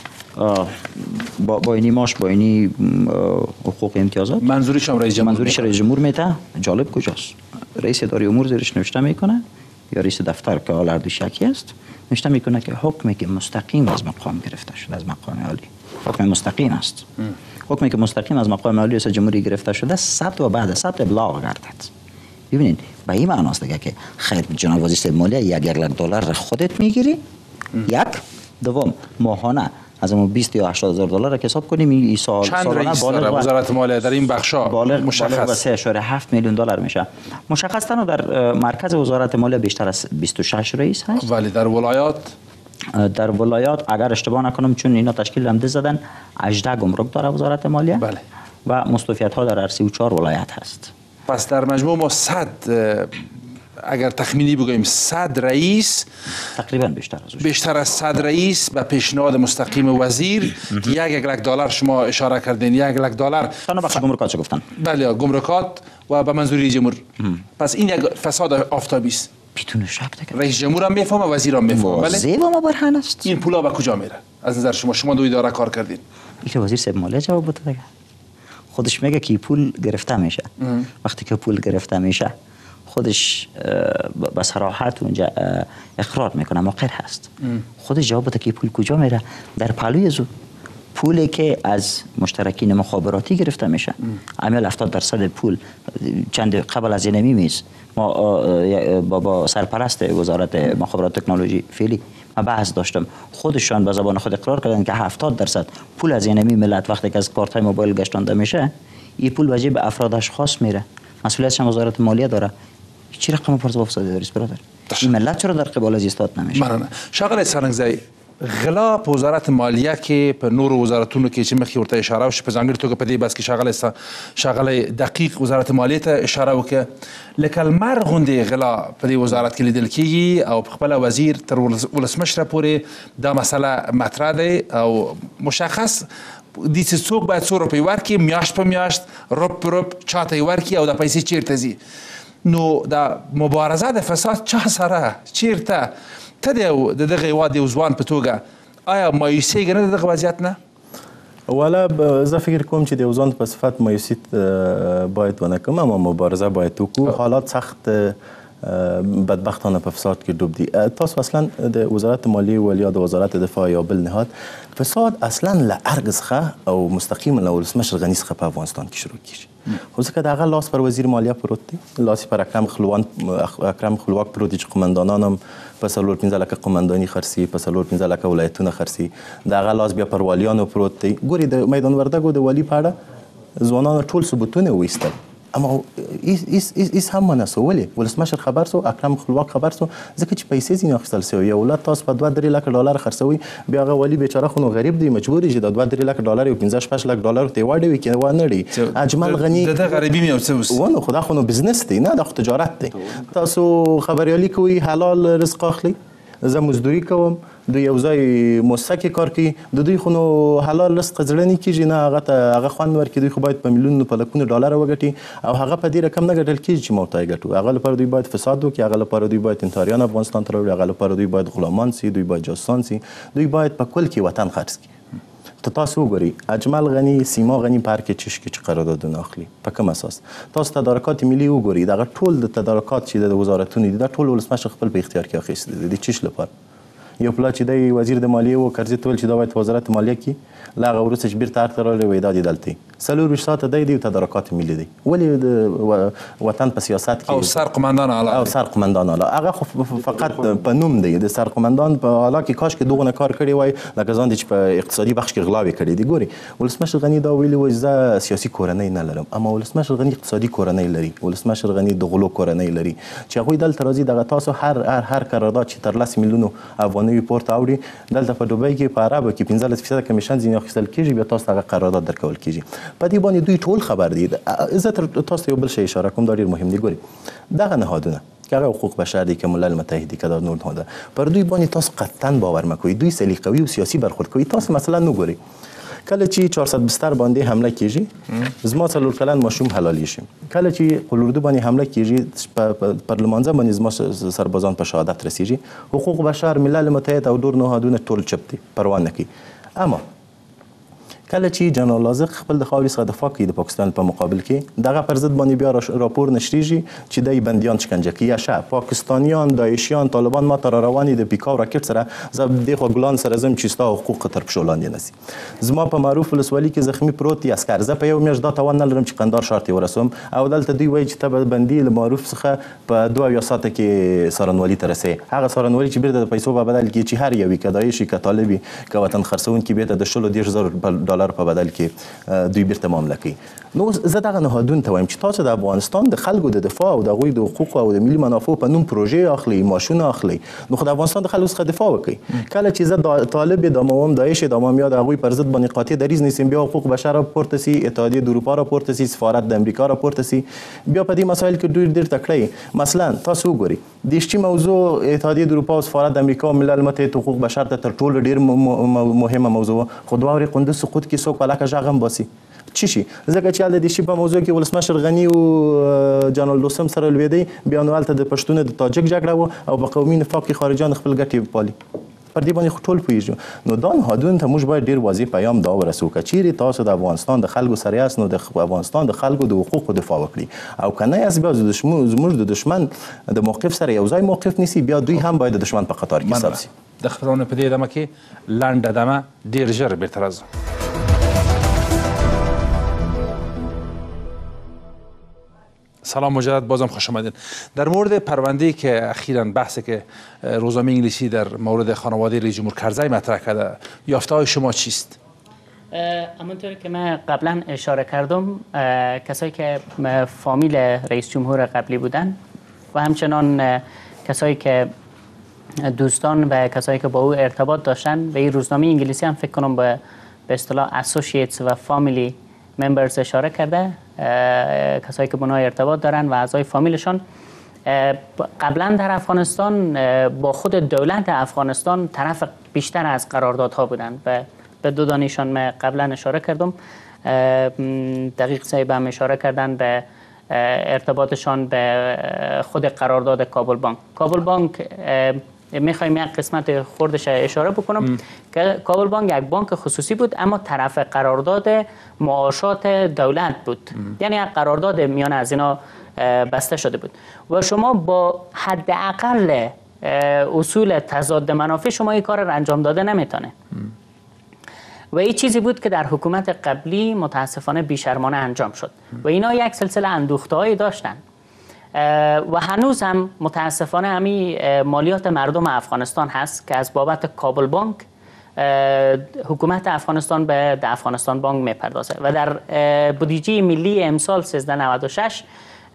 با اینی ماش، با اینی حقوق امتیازات. منظوریش هم رئیس جمهور. منظوریش رئیس جمهور میته. جالب کجاست؟ رئیس اداره امور زیرش نوشته میکنه یا رئیس دفتر که حال اردوش یکی است، نوشته میکنه که حکمی که مستقیم از مقام گرفته شده، از مقام عالی، حکم مستقیم است. حکمی که مستقیم از مقام عالی رئیس جمهوری گرفته شده، ثبت و بعد ثبت ابلاغ گردد. ببینید به این معناست دیگه که خیر جناب وزیر مالیه $1,00,000 خودت میگیری، یک دوم ماهانه از اون 20 یا $80,000 را حساب کنیم این سال سالانه بالغ وزارت مالیه در این بخشا مشخص $3.7 میلیون میشه. مشخص تنها در مرکز وزارت مالیه بیشتر از 26 رئیس هست. ولی در ولایات اگر اشتباه نکنم چون اینا تشکیل رمده زدن 18 گمرک داره وزارت مالیه. بله. و مستوفیت ها در هر 34 ولایت هست. پس در مجموع ما 100 اگر تخمینی بگوییم 100 رئیس، تقریبا بیشتر از 100 رئیس به پیشنهاد مستقیم وزیر $1,00,000 شما اشاره کردین، $1,00,000 تنها بخش گمرکات چه گفتن؟ بله گمرکات و به منظوری جمهور. پس این یک فساد آفتابی است. بدون شک دیگه. رئیس جمهور هم میفهمه، وزیر هم میفهمه. بله. زیبا ما برهن است. این پولا به کجا میره؟ از نظر شما دو اداره کار کردین. این وزیر صاحب مالیه جواب بده دیگه. خودش میگه که پول گرفته میشه. وقتی که پول گرفته میشه خودش به صراحت اونجا اقرار میکنه مقر هست. خودش جواب بده که پول کجا میره؟ در پهلوی زو پولی که از مشترکین مخابراتی گرفته میشه. عمل 70% پول چند قبل از اینمی میز ما با سرپرست وزارت مخابرات تکنولوژی فعلی ما بحث داشتم، خودشان به زبان خود اقرار کردن که 70% پول از اینمی ملت وقتی که از کارت های موبایل گشتانده میشه این پول به جیب افراد اشخاص میره. مسئولیتش هم وزارت مالیه داره. چی رقم پرز با فساد اداری است برادر؟ این ملت چرا در قبال از ایستاد نمیشه؟ شاغل سرنگزی غلا په وزارت مالیه کې په نورو وزارتونو کې چې مخکې ورته اشاره وشي په ځانګړې توګه په دې بحث کې ښاغلی دقیق وزارت مالیې ته اشاره وکړه لکه لمر غوندې غلا په دې وزارت کې لیدل کېږي او په خپله وزیر تر ولسمشره پورې دا مسله مطرح دی او مشخص دي چې څوک باید څو روپۍ ورکړي میاشت په میاشت روپ په روپ چاته یې ورکړي او دا پیسې چیرته ځي. نو دا مبارزه د فساد چا سره چیرته ته د دغه هېواد یو ځوان په توګه آیا مایوسېږې نه د دغه وضعیت نه؟ والا زه فکر کوم چې د یو ځوان په صفت مایوسي باید ونه کړم، اما مبارزه باید وکړو. حالات سخت بدبختانه په فساد کې ډوب دي. تاسو اصلا د وزارت مالیې ول یا د وزارت دفاع یا بل نهاد فساد اصلا له ارګ څخه او مستقیما له ولسمشر غني څخه په افغانستان کې شروع کیږي. خو ځکه د هغه لاس پر وزیر مالیه پروت دی، لاس پر اکرم خپلواک پروت دی چې قمندانان هم په 4-15 لکه قمنداني خرڅي، په 4-15 لکه ولایتونه خرڅي، د هغه لاس بیا پر والیانو پروت دی. ګوري د میدان وردګو د والي په اړه ځوانانو ټول ثبوتونه وایستل، اما هیڅ هم ونه سو. ولې ولسمشر خبر سو، اکرم خپلواک خبر سو، ځکه چې پیسې ځینې اخیستل سوي. یو ولایت تاسو په 2-3 لک ډالر خرڅوي، بیا هغه والي بیچاره خو نو غریب دی، مجبور دی چې د 2-3 لک ډالر یو 15-16 لک ډالر ته واړوي کې ونه لري. اجمل غني د غریبي مې اوسوس ونه خدا خو نو بزنس دی نه، د تجارت دی. تاسو خبريالي کوي حلال رزق اخلي، زه مزدوري کوم، د یو ځای موسسه کې کار کوي، د دوی خو نو حلال رزق زړه نه کېږي نه، هغه خوند ورکړي. دوی خو باید په میلیونونو په لکونو ډالر وګټي او هغه په دې رقم نه ګټل کېږي چې ما ورته ګټو. هغه لپاره دوی باید فساد وکړي، هغه لپاره دوی باید انتحاریان افغانستان ته راوړي، هغه لپاره دوی باید غلامان سي، دوی باید جاسوسان سي، دوی باید په کل کې وطن خرڅ کړي. ته تاسو وګورئ اجمل غني، سیما غني په هر کې چشکې چې قراردادونه اخلي په کوم اساس؟ تاسو تدارکات ملي وګورئ، دغه ټول د تدارکات چې د وزارتونو دي دا ټول ولسمشر خپل په اختیار کې اخیستي دي. د چش لپاره یو پلا چې دی وزیر د مالیې و کرزي ته ویل چې دا باید وزارت مالیه کې لا هغه وروسته چې بیرته ارته راغلی وایي دا دې دلته 24 ساعته دی تدارکات ملي دی. ولې د وطن په سیاست کې او سر قمندان اعلی او سر قمندان اعلی هغه خو فقط په نوم دی د سر قمندان په اعلی کې کاش کې دغه کار کړی وای لکه ځان چې په اقتصادي بخش کې غلاوي کړی دی. ګوري ولسمشر غني دا ویلي وای زه سیاسي کورنۍ نه لرم، اما ولسمشر غني اقتصادي کورنۍ لري، ولسمشر غني د غلو کورنۍ لري چې هغه دلته راځي دغه تاسو هر قرارداد چې تر 10 میلیونو افغاني پورته اوړي دلته په دوبۍ کې په عربو کې 15% کمیشن ځینې اخیستل کېږي، بیا تاسو هغه قرارداد درکول کېږي. په دې باندې دوی ټول خبر دي. زه تاسو یو بل شی اشاره کوم دا ډېر مهم دی. ګوري دغه نهادونه که هغه حقوق بشر دي که ملل متحد دي که دا نور نهاده پر دوی باندې تاسو قطعا باور مکوئ دوی سلیقوي او سیاسي برخورد کوي. تاسو مثلا نګورئ کله چې 400 بستر باندې حمله کیږي زما 4 کلن ماشوم حلالي شي، کله چې قلوردو باندې حمله کیږي په پارلمانځه باندې زما سربازان په شهادت رسیږي. حقوق بشر ملل متحد او نور نهادونه ټول چپ دي پروا نه کوي. اما کله چې جنرال لازق خپل د خاورې څخه دفاع کوي د پاکستان په مقابل کې دغه پر ضد باندې بیا راپور نشریږي چې دای بندیان شکنجه کوي. یا شه پاکستانیان داعشیان طالبان ما تر رواني د پیکاو راکټ سره زه دغه ګلان سره زم چې ستا حقوق تر پښو لاندې نسی. زما په معروف ولسوالي کې زخمی پروت دی اسکر، زه په یو میاشت دا توان نه لرم چې قندار ښار ته ورسوم او دلته دوی وایي چې ته بندي له معروف څخه په 2 ساعته کې سارنوالي ته رسې. هغه سارنوالي چې بیرته د پیسو په بدل کې چې هر یوې کدای شي که طالبي که وطن خرڅون کې بیرته د 100,000 ډالر په بدل کې دوی بیرته معامله کوي. نو زه دغه نهادونو ته وایم چې تاسو د افغانستان د خلکو د دفاع او د هغوی د حقوقو او د ملي منافعو په نوم پروژې اخلي، ماشونه اخلي، نو خو د افغانستان د خلکو څخه دفاع وکړئ. کله چې زه طالب داموم داعش داموم یا د هغوی پر ضد باندې قاطع دریځ نیسم بیا حقوق بشر راپورته سي، اتحادیه د اروپا راپورته سي، سفارت د امریکا راپورته سي، بیا په دې مسایل کې ډېر ډېر تکړه. مثلا تاسو وګورئ د شتي موضوع اتحادیه د اروپا او سفارت د امریکا او ملل متحد حقوق بشر ته تر ټولو ډېر مهمه موضوع خو دوه ورې قندوز سقوط کې څوک ولاکه ژغم باسي چی شي ځکه چې هلته د شي په موضوع کې ولسمشر غني او جنرال دوستم سره لوېدی بیا نو هلته د پښتون د تاجک جګړه و او په قومي نفاق کې خارجان خپل ګټې پالي. پر دې باندې ټول پوهیږو. نو دا نهادونو ته موږ باید ډیر واضح پیغام دا ورسوو که چیرې تاسو د افغانستان د خلکو سره یاست نو د افغانستان د خلکو د حقوقو دفاع وکړي، او که نه یاست بیا زموږ د دشمن د موقف سره یو ځای موقف نیسي، بیا دوی هم باید د دشمن په قطار کې حساب شي. د خبرونو په دې ادامه کې لنډه دمه ډیر ژر بیرته راځو. سلام مجدد، بازم خوش آمدین. در مورد پرونده که اخیراً بحث که روزنامه انگلیسی در مورد خانواده رئیس جمهور کرزی مطرح کرده، یافته های شما چیست؟ همونطوری که من قبلا اشاره کردم، کسایی که فامیل رئیس جمهور قبلی بودن و همچنان کسایی که دوستان و کسایی که با او ارتباط داشتن و این روزنامه انگلیسی هم فکر کنم به اصطلاح اسوسییتس و فامیلی ممبرز اشاره کرده، کسایی که با اونها ارتباط دارن و اعضای فامیلشان قبلا در افغانستان با خود دولت افغانستان طرف بیشتر از قراردادها بودن و به دو دانشان من قبلا اشاره کردم. دقیق صاحب هم اشاره کردن به ارتباطشان به خود قرارداد کابل بانک. کابل بانک میخوایم یک قسمت خوردش اشاره بکنم که کابل بانک یک بانک خصوصی بود اما طرف قرارداد معاشات دولت بود، یعنی یک قرارداد میان از اینا بسته شده بود و شما با حداقل اصول تضاد منافع شما این کار را انجام داده نمیتونه و این چیزی بود که در حکومت قبلی متاسفانه بیشرمانه انجام شد و اینا یک سلسله اندوخته‌هایی داشتن و هنوز هم متاسفانه همین مالیات مردم افغانستان هست که از بابت کابل بانک حکومت افغانستان به افغانستان بانک میپردازه و در بودجه ملی امسال 1396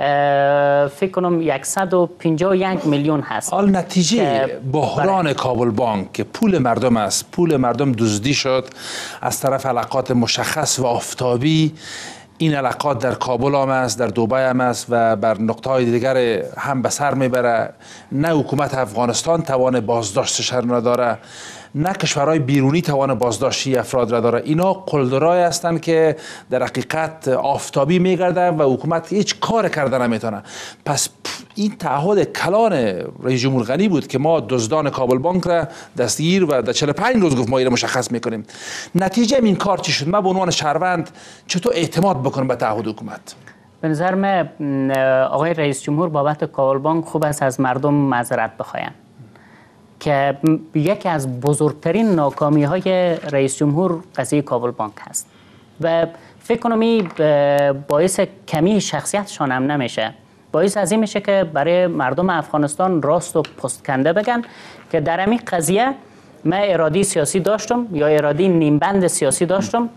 فکر کنم 151 میلیون هست. حال نتیجه بحران کابل بانک که پول مردم است، پول مردم دزدی شد از طرف علاقات مشخص و آفتابی. این علاقات در کابل هم است، در دوبی هم است و بر نقطه های دیگر هم به سر میبره. نه حکومت افغانستان توان بازداشتش را نداره، نه کشورهای بیرونی توان بازداشتی افراد را داره. اینا قلدرای هستند که در حقیقت آفتابی میگردن و حکومت هیچ کار کرده نمیتونه. پس این تعهد کلان رئیس جمهور غنی بود که ما دزدان کابل بانک را دستگیر و در 45 روز گفت ما اینو مشخص میکنیم. نتیجه این کار چی شد؟ من به عنوان شهروند چطور اعتماد بکنم به تعهد حکومت؟ به نظر من آقای رئیس جمهور بابت کابل بانک خوب است از مردم معذرت بخواین که یکی از بزرگترین ناکامی های رئیس جمهور قضیه کابل بانک هست و فکر کنم این باعث کمی شخصیتشان هم نمیشه، باعث از این میشه که برای مردم افغانستان راست و پستکنده بگن که در همین قضیه من ارادی سیاسی داشتم یا ارادی نیمبند سیاسی داشتم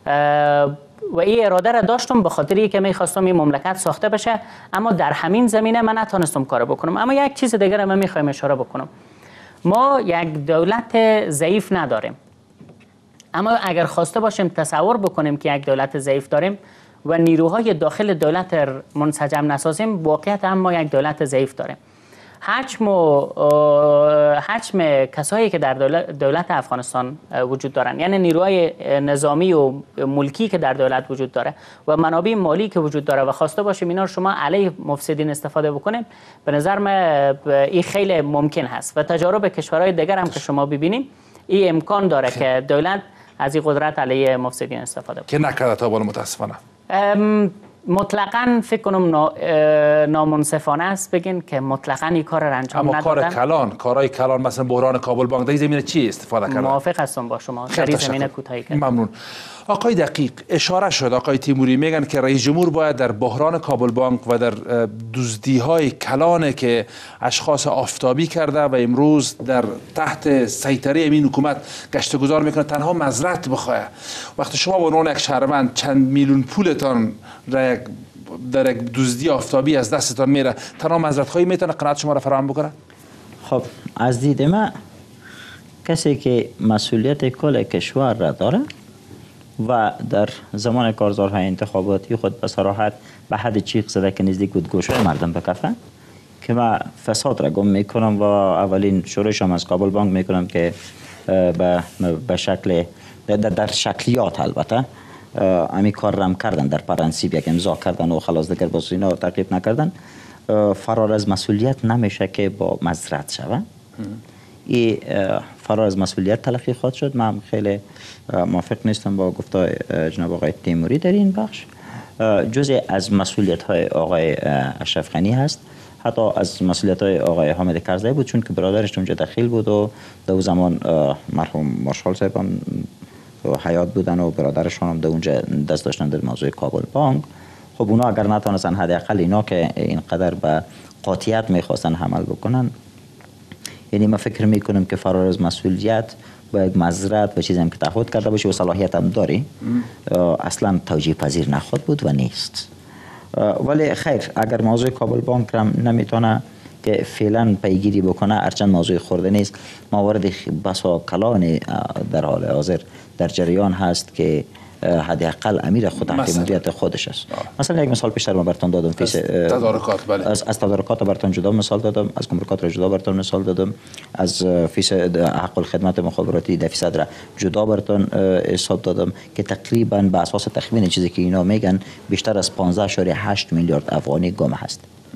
و این اراده را داشتم به خاطر که میخواستم این مملکت ساخته بشه، اما در همین زمینه من نتونستم کار بکنم. اما یک چیز دیگر من میخوایم اشاره بکنم، ما یک دولت ضعیف نداریم، اما اگر خواسته باشیم تصور بکنیم که یک دولت ضعیف داریم و نیروهای داخل دولت منسجم نسازیم، واقعیت هم ما یک دولت ضعیف داریم. حجم کسایی که در دولت افغانستان وجود دارن، یعنی نیروهای نظامی و ملکی که در دولت وجود داره و منابع مالی که وجود داره و خواسته باشیم اینا رو شما علیه مفسدین استفاده بکنیم، به نظر من این خیلی ممکن هست و تجارب کشورهای دیگر هم که شما ببینیم این امکان داره که دولت از این قدرت علیه مفسدین استفاده بکنه که نکرده تا بالا متاسفانه. مطلقاً فکر کنم نامنصفانه است بگین که مطلقاً این کار را انجام ندادن. اما کارهای کلان مثلا بحران کابل بانک در زمینه چی استفاده کردن؟ موافق هستم با شما در این زمینه کوتاهی کردن. ممنون. آقای دقیق اشاره شد، آقای تیموری میگن که رئیس جمهور باید در بحران کابل بانک و در دزدی‌های کلانه که اشخاص آفتابی کرده و امروز در تحت سیطره این حکومت گشت گذار میکنه تنها معذرت بخواه. وقتی شما به عنوان یک شهروند چند میلیون پولتان در یک دزدی آفتابی از دستتان میره، تنها معذرت خواهی میتونه قناعت شما را فراهم بکنه؟ خب از دید من کسی که مسئولیت کل کشور را داره و در زمان کارزارهای انتخاباتی خود به صراحت به حد چیخ زده که نزدیک بود گوشه مردم بکفه که من فساد را گم میکنم و اولین شروعش هم از کابل بانک میکنم که به شکل در شکلیات البته امی کار رم کردن، در پرنسیب یک امضا کردن و خلاص دیگر باز اینا تعقیب نکردن. فرار از مسئولیت نمیشه که با معذرت شوه. این فرار از مسئولیت تلقی خواهد شد. من خیلی موافق نیستم با گفتای جناب آقای تیموری در این بخش. جزء از مسئولیت های آقای اشرف غنی هست، حتی از مسئولیت های آقای حامد کرزی بود، چون که برادرش اونجا دخیل بود و در زمان مرحوم مارشال صاحب هم حیات بودن و برادرشون هم در اونجا دست داشتن در موضوع کابل بانک. خب اونا اگر نتونستن حداقل اینا که اینقدر به قاطعیت میخواستن حمل بکنن، یعنی من فکر میکنم که فرار از مسئولیت باید معذرت و چیزی هم که تعهد کرده باشه و صلاحیت هم داری، اصلا توجیه پذیر نخواهد بود و نیست. ولی خیر، اگر موضوع کابل بانک هم نمیتونه که فعلا پیگیری بکنه، هرچند موضوع خورده نیست، موارد بسا کلان در حال حاضر در جریان هست که حداقل امیر خود تحت مدیریت خودش است. مثلا یک مثال پیشتر من براتون دادم، فیس تدارکات، بله، از تدارکات براتون جدا مثال دادم، از گمرکات را جدا براتون مثال دادم، از فیس حق الخدمات مخابراتی دفیصد را جدا براتون حساب دادم که تقریبا به اساس تخمین چیزی که اینا میگن بیشتر از 15.8 میلیارد افغانی گم هست.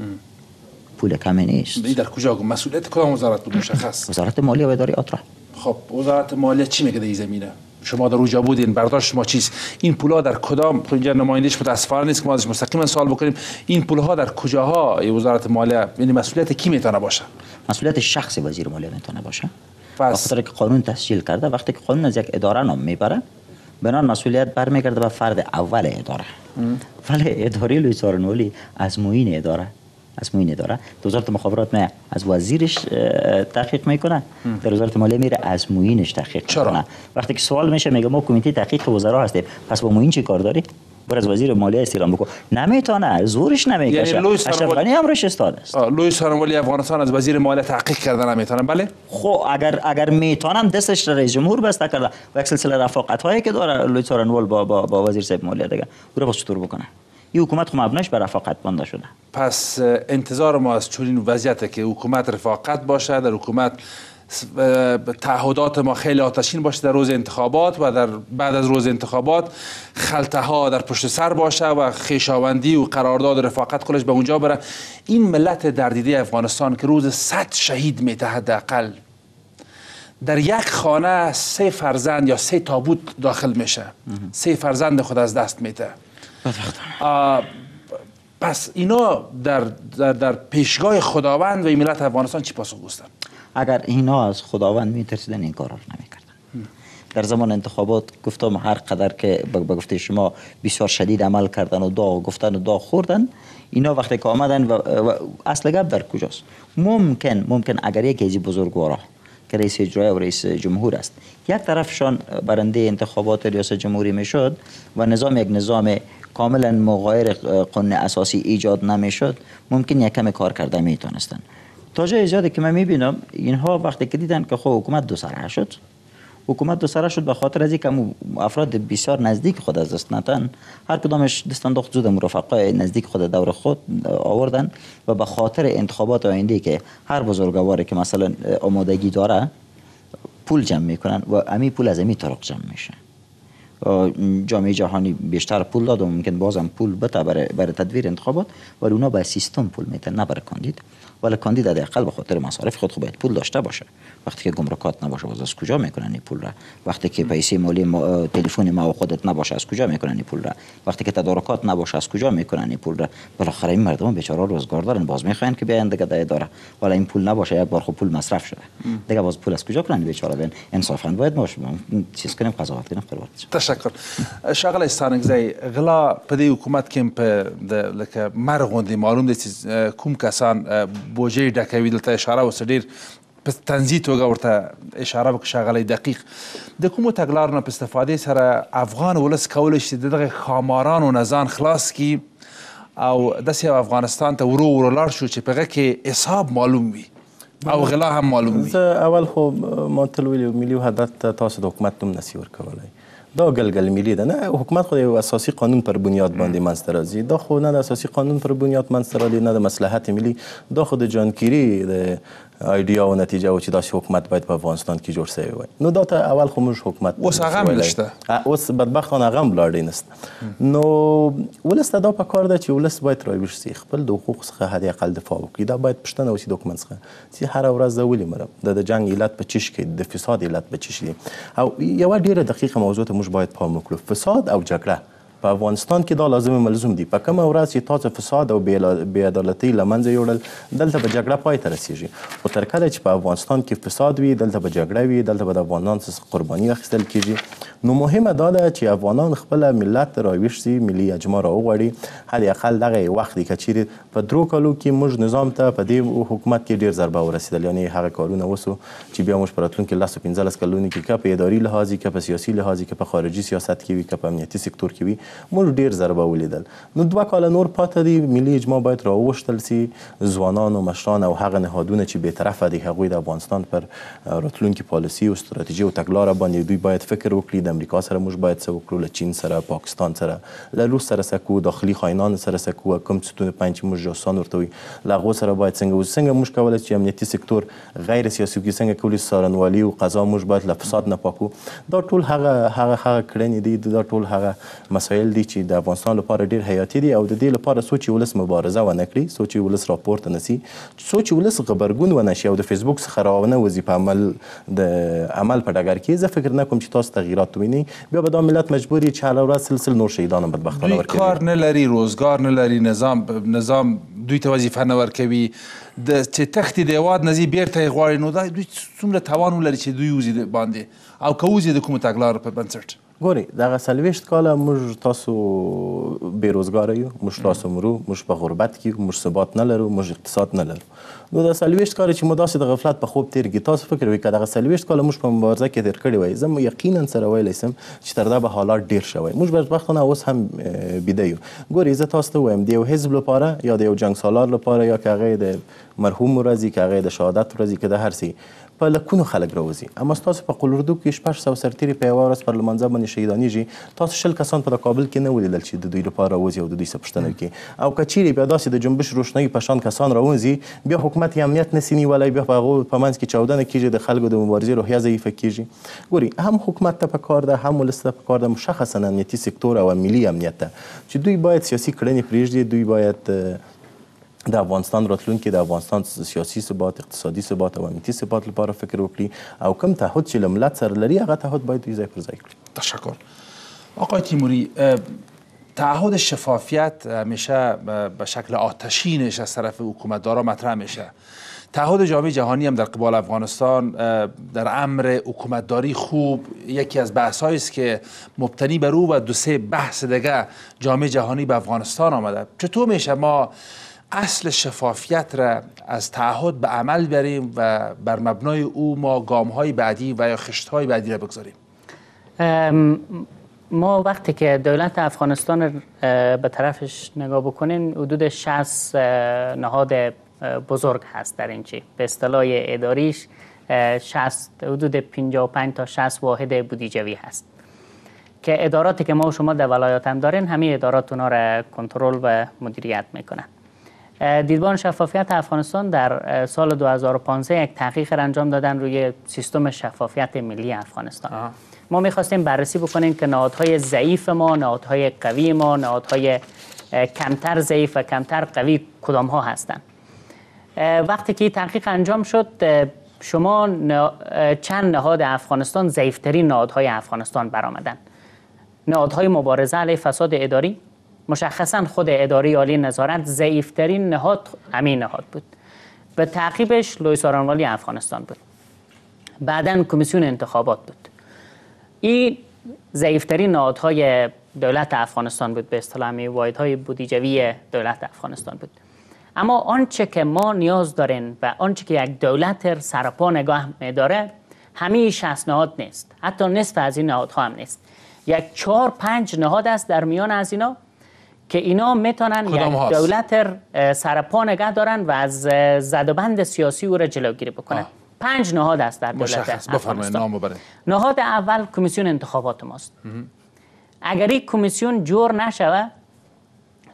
پول کمی نیست. این در کجا گم؟ مسئولیت کدام وزارت بود مشخص؟ وزارت مالیه و اداره را. خب وزارت مالیه چی میگه در این زمینه؟ شما در اونجا بودین، برداشت شما چیست؟ این پولها در کدام، اینجا نمایندش متاسفانه نیست که ما ازش مستقیما سوال بکنیم، این پولها در کجاها وزارت مالیه، یعنی مسئولیت کی میتونه باشه؟ مسئولیت شخص وزیر مالیه میتونه باشه. پس وقتی که قانون تسجیل کرده، وقتی که قانون از یک اداره نام میبره، بنان مسئولیت برمیگرده به فرد اول اداره. ولی اداره لوی څارنوالي از معین اداره در وزارت مخابرات نه از وزیرش تحقیق میکنه، در وزارت مالیه میره از معینش تحقیق میکنه. وقتی که سوال میشه میگه ما کمیته تحقیق وزرا هستیم، پس با معین چی کار داری؟ بر از وزیر مالیه استلام بکن. نمیتونه، زورش نمیکشه. یعنی اشرف غنی هم روش استاد است. لوی څارنوالي افغانستان از وزیر مالیه تحقیق کردن نمیتونه؟ بله. خب اگر میتونم دستش رئیس جمهور بسته کرده و یک سلسله رفاقت هایی که داره لوی څارنوال با وزیر صاحب مالیه دیگه، او را چطور بکنه؟ این حکومت خب مبناش بر رفاقت بنده شده. پس انتظار ما از چنین وضعیت که حکومت رفاقت باشه، در حکومت تعهدات ما خیلی آتشین باشه در روز انتخابات و در بعد از روز انتخابات خلطه ها در پشت سر باشه و خویشاوندی و قرارداد رفاقت کلش به اونجا بره. این ملت دردیده افغانستان که روز 100 شهید میته، حداقل در یک خانه 3 فرزند یا 3 تابوت داخل میشه، 3 فرزند خود از دست میته. پس اینا در پیشگاه خداوند و ملت افغانستان چی پاسخ گوستن؟ اگر اینا از خداوند میترسیدن این کار رو نمیکردن. در زمان انتخابات گفتم هر قدر که به گفته شما بسیار شدید عمل کردن و داغ گفتن و داغ خوردن، اینا وقتی که آمدن و اصل گپ در کجاست؟ ممکن اگر یکی از بزرگوارا که رئیس اجرایی و رئیس جمهور است، یک طرفشان برنده انتخابات ریاست جمهوری میشد و یک نظام کاملا مغایر قانون اساسی ایجاد نمیشد، ممکن یک کم کار کرده میتونستن. تا جای زیادی که من میبینم اینها وقتی که دیدن که خب حکومت دو سره شد به خاطر از اینکه افراد بسیار نزدیک خود از دست ندن، هر کدامش دست انداخت زود مرافقای نزدیک خود دور خود آوردن و به خاطر انتخابات آینده که هر بزرگواری که مثلا آمادگی داره پول جمع میکنن و امی پول از امی طرق جمع میشه. جامعه جهانی بیشتر پول داد و ممکن بازم پول بده برای تدویر انتخابات، ولی اونا به سیستم پول میتن، نه برای کاندید. ولی کاندید حداقل به خاطر مصارف خود باید پول داشته باشه. وقتی که گمرکات نباشه باز از کجا میکنن این پول را؟ وقتی که پیسه مالی تلفن ما و خودت نباشه از کجا میکنن این پول را؟ وقتی که تدارکات نباشه از کجا میکنن این پول را؟ بالاخره این مردم بیچاره روزگار دارن، باز میخواین که بیان دیگه در اداره، ولی این پول نباشه، یک بار خب پول مصرف شده دیگه، باز پول از کجا کنن بیچاره؟ بین انصافا باید باشه چیز کنیم، قضاوت کنیم. تشکر. شغله استانگزی غلا پدی حکومت کم په لکه مرغوندی معلوم دي کوم کسان بوجه ډکوي دلته اشاره وسډیر په تنظیم توګه ورته اشاره وکړه شغله دقیق د کومو تګلارو نه په استفادې سره افغان ولس کولی شي دغه خامارانو نه ځان خلاص کړي او داسې افغانستان ته ورو لاړ شو چې په هغه کې حساب معلوم وي او غلا هم معلوم وي. زه اول خو ما تل ویلي ملي وحدت تاسو د حکومت نوم نسي ورکولی، دا گلگل ملی ده. نه حکومت خود اساسی قانون پر بنیاد باندې منځته راځي، دا خو نه د اساسی قانون پر بنیاد منځته راځي، نه د مصلحت ملی، دا خو د جانکیری د ایدیا و نتیجه و چې داسې حکومت باید په افغانستان کې جوړ شوی وای. نو دا ته اول خو موږ حکومت اوس هغه هم نشته، اوس بدبختانه هغه هم لاړې نشته. نو ولس ته دا پکار ده چې ولس باید راویښ شي، خپل د حقوقو څخه حد اقل دفاع وکړي. دا باید پوښتنه وشي د حکومت څخه چې هره ورځ زه ولې مرم، د جنګ علت په څه شي کې، د فساد علت په څه شي. او یوه ډیره دقیقه موضوع ته موږ باید پام وکړو. فساد او جګړه په افغانستان کې دا لازم ملزوم دي. په کومه ورځ چې تاسو فساد او بې عدالتۍ له منځه یوړل، دلته به جګړه پای ته رسیږي. خو تر کله چې په افغانستان کې فساد وي، دلته به جګړه وي، دلته به د افغانانو څخه قرباني اخیستل کیږي. نو مهمه دا ده چې افغانان خپل ملت راویښ شي، ملي اجماع راوغواړي. حد اقل دغه وخت دی که چیرې په 3 کالو کې موږ نظام ته په دې حکومت کې ډېر ضربه ورسېدل، یعنې هغه کارونه وسو چې بیا موږ په راتلونکي 10 و 15 کلونو کې که په اداري لحاظ که په سیاسي لحاظ که په خارجي سیاست کې وي که په امنیتي سکتور کې وي، موږ ډېر ضربه ولیدل. نو 2 کاله نور پاته دي، ملي اجماع باید راوغوښتل سي. ځوانان او مشران او هغه نهادونه چې بېطرفه دي، هغوی د افغانستان پر راتلونکي پالیسي او ستراتیژي او تګلاره باندې دوی باید فکر وکړي. د امریکا سره موږ باید څه وکړو، له چین سره، پاکستان سره، له روس سره څه کوو، داخلي خاینانو سره څه کوو، کوم ستونې پنځ چې موږ جاسوسان ورته وایي، له هغو سره باید څنګه وځو، څنګه موږ کولی چې امنیتي سکتور غیر سیاسي وکړي، څنګه کولی څارنوالي او قضا موږ باید له فساد نه پاکو. دا ټول هغه کړنې دي، دا ټول هغه مسایل دي چې د افغانستان لپاره ډېر حیاتي دي. او د دې لپاره سوچ ولس مبارزه ونه کړي، سوچ ولس راپورته نسی، سوچ ولس غبرګون ونه شي او د فیسبوک څخه راونه وځي په عمل په ډګر کې. زه فکر نه کوم چې تاسو تغییرات ووینئ. بیا به دا ملت مجبور چې هره ورځ سلسل نور شهیدان بدبختانه ورکوي. کار نه لري، روزګار نه لري، نظام دوی ته وظیفه نه ورکوي. د چې تختی د هېواد نه ځي بیرته یې غواړي. نو دا دوی څومره توان ولري چې دوی وځي باندې او که وځي د کومو تګلارو په بنسټ؟ ګورئ، دغه 40 کاله موږ تاسو بېروزګاره یو، موږ تاسو مرو، موږ په غربت کې یو، موږ ثبات نه لرو، موږ اقتصاد نه لرو. نو د 40 کاله چې مو داسې د غفلت په خوب تېر کړي، تاسو فکر وکړئ که دغه 40 کاله موږ په مبارزه کې تېر کړي وای، زه یقینا سره ویلی سم چې تر دا به حالات ډېر شوی. موږ بدبختانه اوس هم بیده یو. ګورئ، زه تاسو ته وایم د یو حزب لپاره یا د یو جنګ سالار لپاره یا که هغه د مرحوم ورځي که هغه د شهادت ورځي که د هر څه په لکونو خلک راوځي. اما ستاسو په قلوردو کې 600 سرتیري په یوه ورځ پر لمانځه باندې شهیدانېږي. تاسو 20 کسان په کابل کې نه ولیدل چې د دوی لپاره راوځي او د دوی څه پوښتنه وکړي. او که چیرې بیا داسې د جنبش روشنایي په شان کسان راوځي، بیا حکومت یې امنیت نسي نیولی، بیا په هغو په منځ کې چاودنه کېږي، د خلکو د مبارزې روحیه ضعیفه کېږي. ګورئ، هم حکومت ته پکار ده، هم ولس ته پکار ده، مشخصا امنیتي سکتور او ملي امنیت ته چې دوی باید سیاسي کړنې پرېږدي. دوی باید د افغانستان راتلونکي، د افغانستان سیاسي ثبات، اقتصادي ثبات او امنیتي ثبات لپاره فکر وکړي او کوم تعهد چې له ملت سره لري هغه تعهد باید دوی ځای پر ځای کړي. تشکر. آقای تیموری، تعهد شفافیت همیشه به شکل آتشینش از طرف حکومتدارا مطرح میشه. تعهد جامعه جهانی هم در قبال افغانستان در امر حکومتداری خوب یکی از بحث‌هایی است که مبتنی بر او و 2-3 بحث دیگه جامعه جهانی به افغانستان آمده. چطور میشه ما اصل شفافیت را از تعهد به عمل بریم و بر مبنای او ما گام‌های بعدی و یا خشت‌های بعدی را بگذاریم؟ ما وقتی که دولت افغانستان به طرفش نگاه بکنین، حدود 60 نهاد بزرگ هست در این چی. به اصطلاح اداریش حدود 55 تا 60 واحد بودجوی هست که اداراتی که ما و شما در ولایات هم دارین، همه ادارات اونا را کنترل و مدیریت میکنن. دیدبان شفافیت افغانستان در سال 2015 یک تحقیق انجام دادن روی سیستم شفافیت ملی افغانستان. ما میخواستیم بررسی بکنیم که نهادهای ضعیف ما، نهادهای قوی ما، نهادهای کمتر ضعیف و کمتر قوی کدام ها هستند. وقتی که این تحقیق انجام شد، شما چند نهاد افغانستان ضعیفترین نهادهای افغانستان برآمدند. نهادهای مبارزه علیه فساد اداری، مشخصا خود اداره عالی نظارت ضعیفترین نهاد همین نهاد بود. به تعقیبش لوی څارنوالي افغانستان بود. بعداً کمیسیون انتخابات بود. این ضعیفترین نهادهای دولت افغانستان بود، به اصطلاح واحدهای بودجوی دولت افغانستان بود. اما آنچه که ما نیاز داریم و آنچه که یک دولت سرپا نگاه می‌داره، همه 60 نهاد نیست، حتی نصف از این نهادها هم نیست. یک 4-5 نهاد است در میان از اینا که اینا میتونن یک دولت سرپا نگه دارن و از زدوبند سیاسی او را جلوگیری بکنن. 5 نهاد است در دولت افغانستان. نهاد اول کمیسیون انتخابات ماست. اگر این کمیسیون جور نشوه،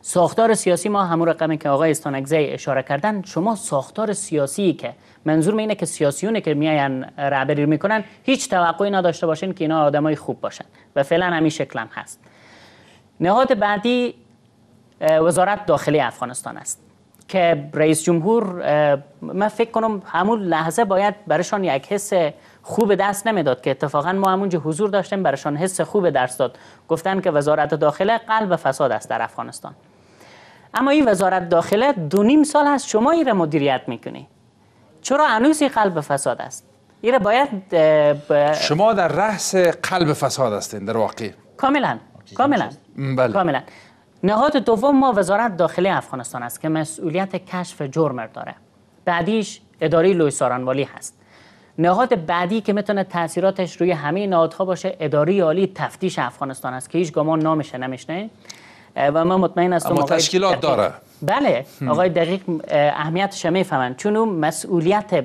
ساختار سیاسی ما همون رقمی که آقای استانکزی اشاره کردن، شما ساختار سیاسی که منظور اینه که سیاسیونه که میاین رهبری میکنن هیچ توقعی نداشته باشین که اینا آدمای خوب باشن و فعلا همین شکل هم هست. نهاد بعدی وزارت داخلی افغانستان است که رئیس جمهور من فکر کنم همون لحظه باید برشان یک حس خوب دست نمیداد که اتفاقا ما همونجا حضور داشتیم، برشان حس خوب دست داد، گفتن که وزارت داخله قلب فساد است در افغانستان. اما این وزارت داخله 2.5 سال هست شما این را مدیریت میکنی، چرا هنوز قلب فساد است؟ این را باید شما در رأس قلب فساد هستین در واقع. کاملا بله. کاملا. نهاد دوم ما وزارت داخلی افغانستان است که مسئولیت کشف جرم داره. بعدیش اداره لوی سارنوالی هست. نهاد بعدی که میتونه تاثیراتش روی همه نهادها باشه اداره عالی تفتیش افغانستان است که هیچ گمان نامش نمیشنه و من مطمئن هستم اما تشکیلات داره. بله آقای دقیق اهمیتش میفهمن، چون اون مسئولیت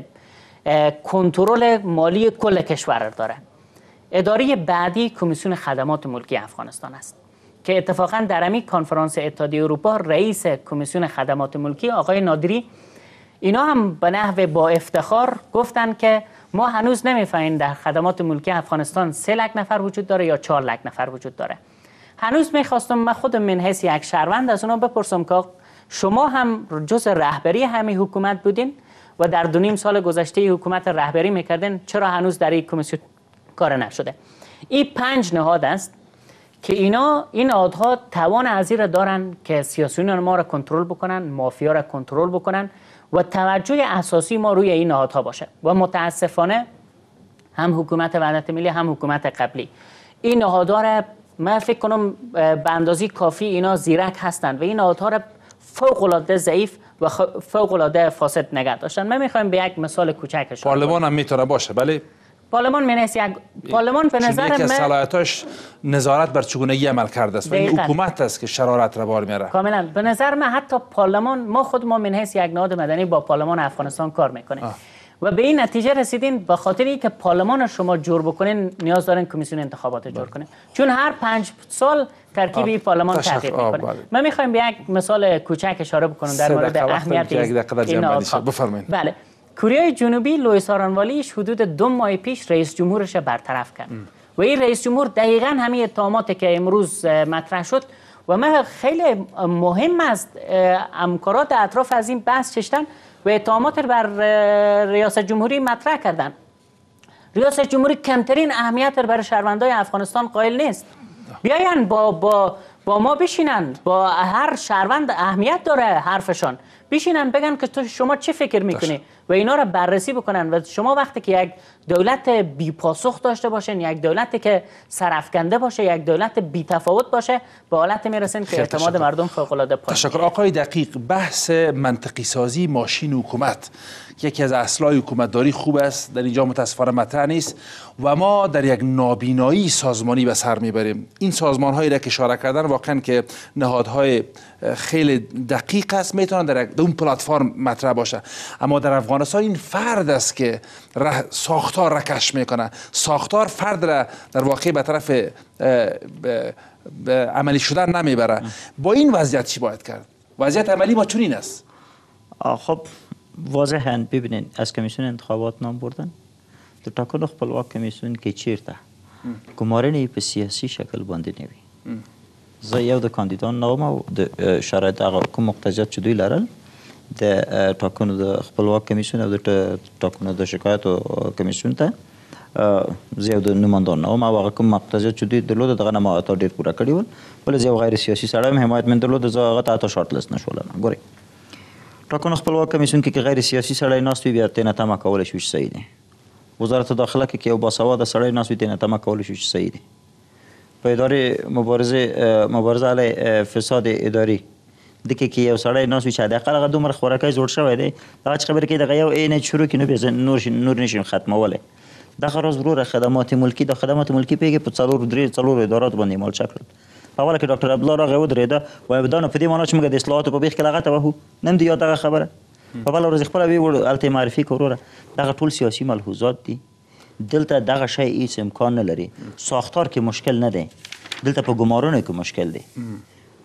کنترل مالی کل کشور داره. اداره بعدی کمیسیون خدمات ملکی افغانستان است که اتفاقا در همین کنفرانس اتحادیه اروپا رئیس کمیسیون خدمات ملکی آقای نادری اینا هم به نحو با افتخار گفتن که ما هنوز نمیفهمیم در خدمات ملکی افغانستان 3 لک نفر وجود داره یا 4 لک نفر وجود داره. هنوز میخواستم من خودم من حیث یک شهروند از اونا بپرسم که شما هم جز رهبری همین حکومت بودین و در 2.5 سال گذشته حکومت رهبری میکردین، چرا هنوز در این کمیسیون کار نشده؟ این 5 نهاد است که این نهادها توان از این را دارن که سیاسیون ما را کنترل بکنن، مافیا را کنترل بکنن و توجه اساسی ما روی این نهادها باشه. و متاسفانه هم حکومت وحدت ملی هم حکومت قبلی این نهادها را من فکر کنم به اندازه کافی اینا زیرک هستند و این نهادها را فوق العاده ضعیف و فوق العاده فاسد نگه داشتن. من میخوایم به یک مثال کوچک اشاره کنم. پارلمان هم میتونه باشه. بله پارلمان به نظر من صلاحیتش نظارت بر چگونگی عمل کرده است و این حکومت است که شرارت را بار میاره. کاملا به نظر من حتی پارلمان ما خود ما من حیث یک نهاد مدنی با پارلمان افغانستان کار میکنیم و به این نتیجه رسیدین به خاطر اینکه پارلمان شما جور بکنین نیاز دارین کمیسیون انتخابات جور کنین، چون هر 5 سال ترکیب این پارلمان تغییر میکنه. من میخوایم به یک مثال کوچک اشاره بکنم در مورد اهمیت این نهادها. بله، کره جنوبی لوی سارنوالیش حدود 2 ماه پیش رئیس جمهورش برطرف کرد و این رئیس جمهور دقیقاً همین اتهاماتی که امروز مطرح شد و من خیلی مهم است همکارات اطراف از این بحث چشتن و اتهامات بر ریاست جمهوری مطرح کردن. ریاست جمهوری کمترین اهمیت برای شهروندای افغانستان قائل نیست. بیاین با ما بشینن، با هر شهروند اهمیت داره حرفشان، بشینن بگن که تو شما چه فکر میکنی و اینا رو بررسی بکنن. و شما وقتی که یک دولت بی پاسخ داشته باشین، یک دولتی که سرافکنده باشه، یک دولت بی تفاوت باشه، به حالت میرسین که اعتماد مردم فوق العاده پایین. تشکر آقای دقیق. بحث منطقی سازی ماشین حکومت یکی از اصلای حکومتداری خوب است، در اینجا متاسفانه مطرح نیست و ما در یک نابینایی سازمانی به سر میبریم. این سازمان هایی را که اشاره کردن واقعا که نهادهای خیلی دقیق است، میتونن در اون پلتفرم مطرح باشه، اما در افغانستان این فرد است که ساختار را کشف میکنه. ساختار فرد را در واقع به طرف عملی شدن نمیبره. با این وضعیت چی باید کرد؟ وضعیت عملی ما چنین است. خب واضحاً ببینین از کمیسیون انتخابات نام بردن در تاکن خپلواک کمیسیون که چیرته گمارنی په سیاسی شکل باندې نوي. زه یو د کاندیدان نوم او د شرایط هغه کوم مقتضیات چې دوی لرل د ټاکنو د خپلواک کمیسیون او د ټاکنو د شکایتو کمیسیون ته زه یو د نمایندان نوم او هغه کوم مقتضیات چې دوی درلوده دغه نه ما ډېر پوره کړي ول، بل زه یو غیر سیاسي سړی یم، حمایت من درلوده، زه هغه ته شارټ لیست نشولم. ګورئ ټاکنو خپلواک کمیسیون کې غیر سیاسي سړی ناست وي بیا تېنه تمه کولی شو چې صحیح دی. وزارت داخله کې یو باسواده سړی ناست وي تېنه تمه کولی شو چې صحیح دی. په ادارې مبارزه علیه فساد اداري دغه کې یو سړی ناست وي چې حداقل هغه دومره خوراکی جوړ شوی دی، دغه چې خبرې کوي دغه یو عین شروع کړي نو بیا نور نشي ختمولی. دغه راز وروره خدمات ملکي د خدمات ملکي پیږي په څلورو اداراتو باندې مال چک کړل. په اوله کې ډاکټر عبدالله راغی ودرېده وایي دا نو په دې معنا چې موږ د اصلاحاتو په بیخ کې لغته وهو، نن دې یاد دغه خبره په بله ورځ خپله ویې هلته معرفي کړو. وروره دغه ټول سیاسي ملحوظات دي، دلته دغه شی هیڅ امکان نه لري. ساختار کې مشکل نه دی، دلته په ګمارونو کې مشکل دی.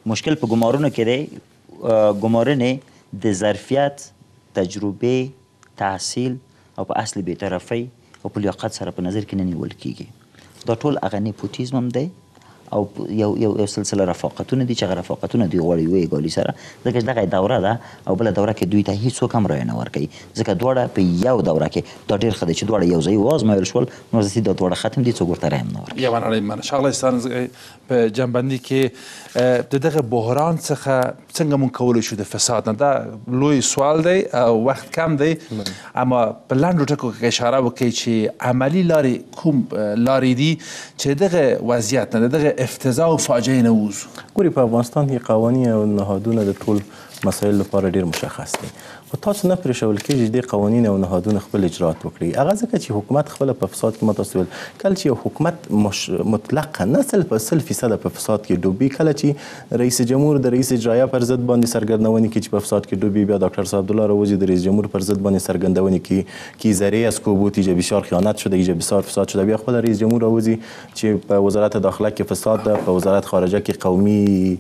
مشکل په ګمارونو کې دی. ګمارنې د ظرفیت، تجربه، تحصیل او په اصل بی‌طرفۍ او په لیاقت سره په نظر کې نه نیول کیږي. دا ټول هغه نیپوتیزم هم دی او یو سلسله رفاقتونه دي چې هغه رفاقتونه دوی غواړي یوې ګالي سره، ځکه چې دغه دوره ده او بله دوره کې دوی ته هیڅوک هم رایه نه ورکوي، ځکه دواړه په یو دوره کې دا ډېر ښه دی چې دواړه یو ځای وازمایل شول، نو زه دا دواړه ختم دي، څوک ورته رایه هم نه ورکوي. یوه نړۍ مننه. ښاغلی استان په جنبندي کې د دغه بحران څخه څنګه مونږ کولی شو د فساد نه، دا لوی سوال دی او وخت کم دی، اما په لنډو ټکو کې اشاره وکړئ چې عملي لارې کوم لارې دي چې دغه وضعیت نه، دغه افتضاح او فاجعه نه ووځو. ګوري په افغانستان کې قوانین او نهادونه د ټول مسایل لپاره ډیر مشخص دي، خو تاسو نه پرېښول کېږي چې دې قوانین او نهادونه خپل اجرات وکړي. هغه ځکه چې حکومت خپله په فساد کې ما تاسو ویل، کله چې یو حکومت مطلقا نه 100% په فساد کې ډوبي، کله چې رئیس جمهور د رئیس اجرایه پر ضد باندې سرګردونې کوي چې په فساد کې ډوبي، بیا ډاکتر صاحب عبدالله راوزی د رئیس جمهور پر ضد باندې سرګردونې کوي که ذره از کهبوت ایجه بسیار خیانت شده، ایجه بسیار فساد شده، بیا خپل رئیس جمهور راوزی چې په وزارت داخله کې فساد ده، په وزارت خارجه کې قومي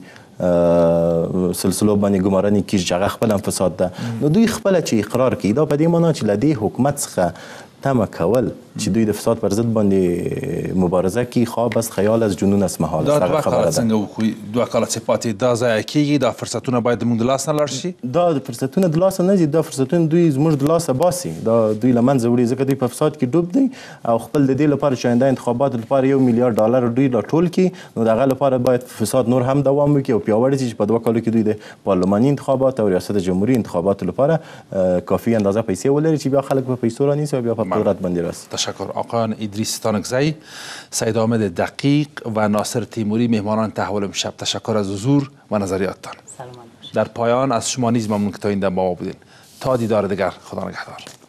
سلسلو باندې ګمارنې کیږي چې هغه خپل هم فساد ده. نو دوی خپله چې اقرار کوي، دا په دې معنا چې له دې حکومت څخه تمه کول چې دوی د فساد پر ضد باندې مبارزه کوي، خواب است، خیال است، جنون است، محال است. دا دوه کاله څنګه وکړي؟ دوه کاله چې پاتې دا ضایع کېږي، دا فرصتونه باید زموږ د لاس نه لاړ شي. دا فرصتونه د لاسه نه ځي، دا فرصتونه دوی زموږ د لاسه باسي، دا دوی له منځه وړي، ځکه دوی په فساد کې ډوب دی او خپل د دې لپاره چې آینده انتخاباتو لپاره $1 میلیارډ دوی راټول کړي، نو د هغه لپاره باید فساد نور هم دوام وکړي او پیاوړی شي چې په 2 کالو کې دوی د پارلماني انتخابات او ریاست جمهوریت انتخاباتو لپاره کافي اندازه پیسې ولري چې بیا خلک په پیسو رانیسي او بیا په قدرت باندې راسي. تشکر. آقایان ادریس تانکزی، سید حامد دقیق و ناصر تیموری مهمانان تحول امشب، تشکر از حضور و نظریاتتان. در پایان از شما نیز ممنون که تا این دم با ما بودین. تا دیدار دیگر، خدا نگهدار.